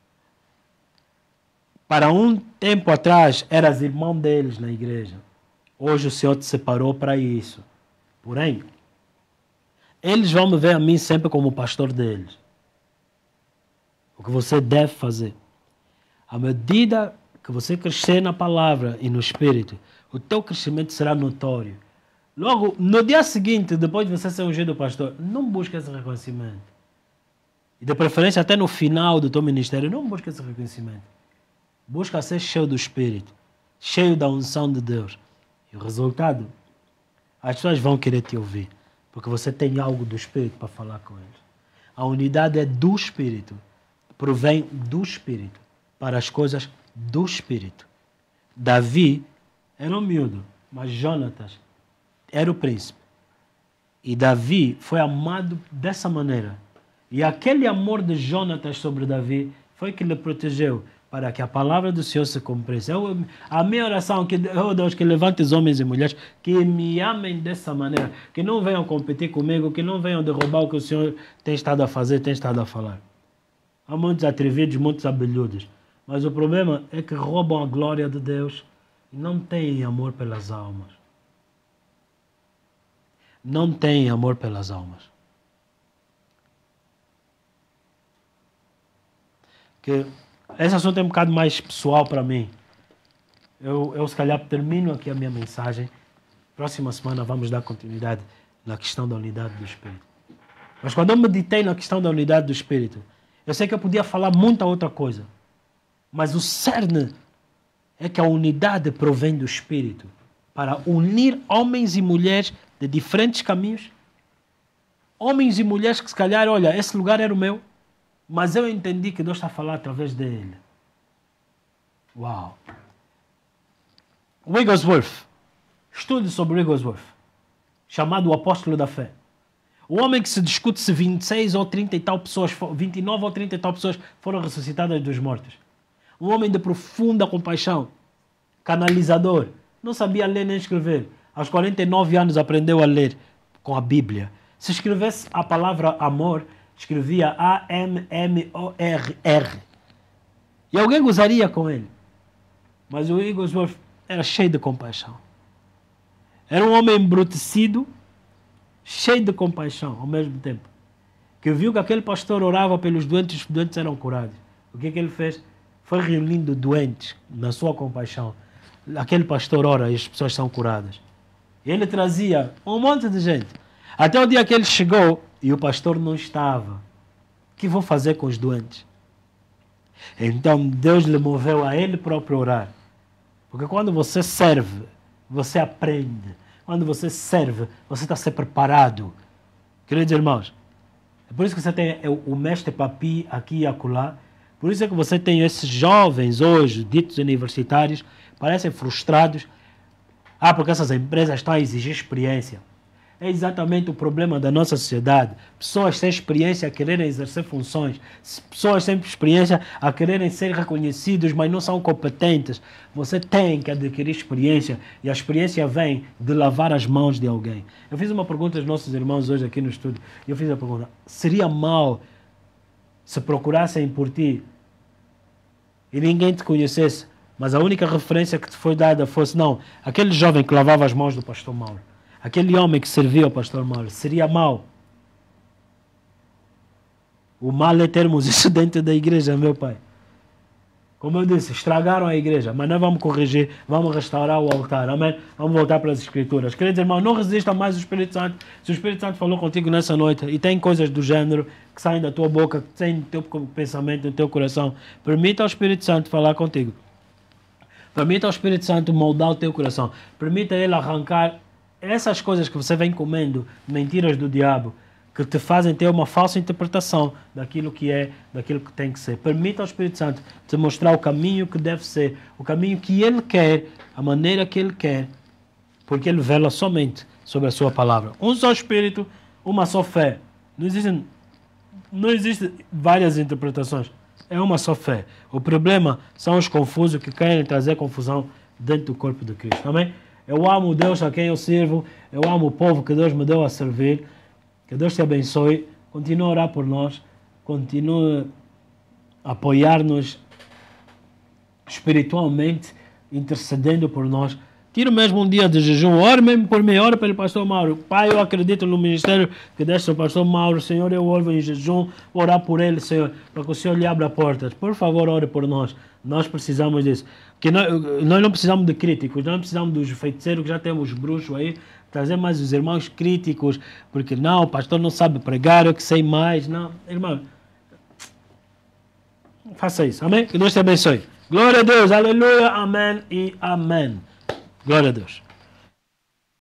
Para um tempo atrás, eras irmão deles na igreja. Hoje o Senhor te separou para isso. Porém, eles vão me ver a mim sempre como pastor deles. O que você deve fazer? À medida que você crescer na palavra e no Espírito, o teu crescimento será notório. Logo, no dia seguinte, depois de você ser ungido pastor, não busque esse reconhecimento. E de preferência até no final do teu ministério, não busque esse reconhecimento. Busca ser cheio do Espírito, cheio da unção de Deus. E o resultado, as pessoas vão querer te ouvir, porque você tem algo do Espírito para falar com eles. A unidade é do Espírito, provém do Espírito, para as coisas do Espírito. Davi era um miúdo, mas Jonatas era o príncipe. E Davi foi amado dessa maneira. E aquele amor de Jonatas sobre Davi foi que lhe protegeu para que a palavra do Senhor se cumprisse. Eu, a minha oração é que, oh Deus, que levante os homens e mulheres que me amem dessa maneira, que não venham competir comigo, que não venham derrubar o que o Senhor tem estado a fazer, tem estado a falar. Há muitos atrevidos, muitos abelhudos, mas o problema é que roubam a glória de Deus e não têm amor pelas almas. Não têm amor pelas almas. Que esse assunto é um bocado mais pessoal para mim. Eu, eu, se calhar, termino aqui a minha mensagem. Próxima semana vamos dar continuidade na questão da unidade do Espírito. Mas quando eu meditei na questão da unidade do Espírito, eu sei que eu podia falar muita outra coisa. Mas o cerne é que a unidade provém do Espírito para unir homens e mulheres de diferentes caminhos. Homens e mulheres que, se calhar, olha, esse lugar era o meu, mas eu entendi que Deus está a falar através dele. Uau! Wigglesworth. Estude sobre Wigglesworth. Chamado o apóstolo da fé. O homem que se discute se vinte e seis ou trinta e tal pessoas, vinte e nove ou trinta e tal pessoas foram ressuscitadas dos mortos. Um homem de profunda compaixão. Canalizador. Não sabia ler nem escrever. Aos quarenta e nove anos aprendeu a ler com a Bíblia. Se escrevesse a palavra amor, escrevia A M M O R R. E alguém gozaria com ele. Mas o Wigglesworth era cheio de compaixão. Era um homem embrutecido, cheio de compaixão ao mesmo tempo. Que viu que aquele pastor orava pelos doentes, os doentes eram curados. O que, que ele fez? Foi reunindo doentes na sua compaixão. Aquele pastor ora e as pessoas são curadas. Ele trazia um monte de gente. Até o dia que ele chegou e o pastor não estava. O que vou fazer com os doentes? Então Deus lhe moveu a ele próprio orar. Porque quando você serve, você aprende. Quando você serve, você está a ser preparado. Queridos irmãos, é por isso que você tem o mestre Papi aqui e acolá. Por isso é que você tem esses jovens hoje, ditos universitários, parecem frustrados. Ah, porque essas empresas estão a exigir experiência. É exatamente o problema da nossa sociedade. Pessoas sem experiência a quererem exercer funções. Pessoas sem experiência a quererem ser reconhecidos, mas não são competentes. Você tem que adquirir experiência. E a experiência vem de lavar as mãos de alguém. Eu fiz uma pergunta aos nossos irmãos hoje aqui no estúdio. Eu fiz a pergunta: seria mal se procurassem por ti e ninguém te conhecesse, mas a única referência que te foi dada fosse, não, aquele jovem que lavava as mãos do pastor Mauro, aquele homem que servia ao pastor Mauro? Seria mal? O mal é termos isso dentro da igreja, meu pai. Como eu disse, estragaram a igreja, mas nós vamos corrigir, vamos restaurar o altar, amém? Vamos voltar para as escrituras. Queridos irmãos, não resista mais ao Espírito Santo. Se o Espírito Santo falou contigo nessa noite e tem coisas do gênero que saem da tua boca, que saem do teu pensamento, do teu coração, permita ao Espírito Santo falar contigo. Permita ao Espírito Santo moldar o teu coração. Permita ele arrancar essas coisas que você vem comendo, mentiras do diabo, que te fazem ter uma falsa interpretação daquilo que é, daquilo que tem que ser. Permita ao Espírito Santo te mostrar o caminho que deve ser, o caminho que Ele quer, a maneira que Ele quer, porque Ele vela somente sobre a sua palavra. Um só Espírito, uma só fé. Não existem, não existem várias interpretações. É uma só fé. O problema são os confusos que querem trazer confusão dentro do corpo de Cristo. Amém? Eu amo Deus a quem eu sirvo, eu amo o povo que Deus me deu a servir. Que Deus te abençoe, continue a orar por nós, continue a apoiar-nos espiritualmente, intercedendo por nós. Tira mesmo um dia de jejum, ore mesmo por mim, ore pelo pastor Mauro. Pai, eu acredito no ministério que deste ao pastor Mauro. Senhor, eu oro em jejum, orar por ele, Senhor, para que o Senhor lhe abra portas. Por favor, ore por nós. Nós precisamos disso. Que nós, nós não precisamos de críticos, nós não precisamos dos feiticeiros, que já temos bruxos aí. Trazer mais os irmãos críticos, porque não, o pastor não sabe pregar, eu que sei mais. Não, irmão, faça isso, amém? Que Deus te abençoe. Glória a Deus, aleluia, amém e amém. Glória a Deus.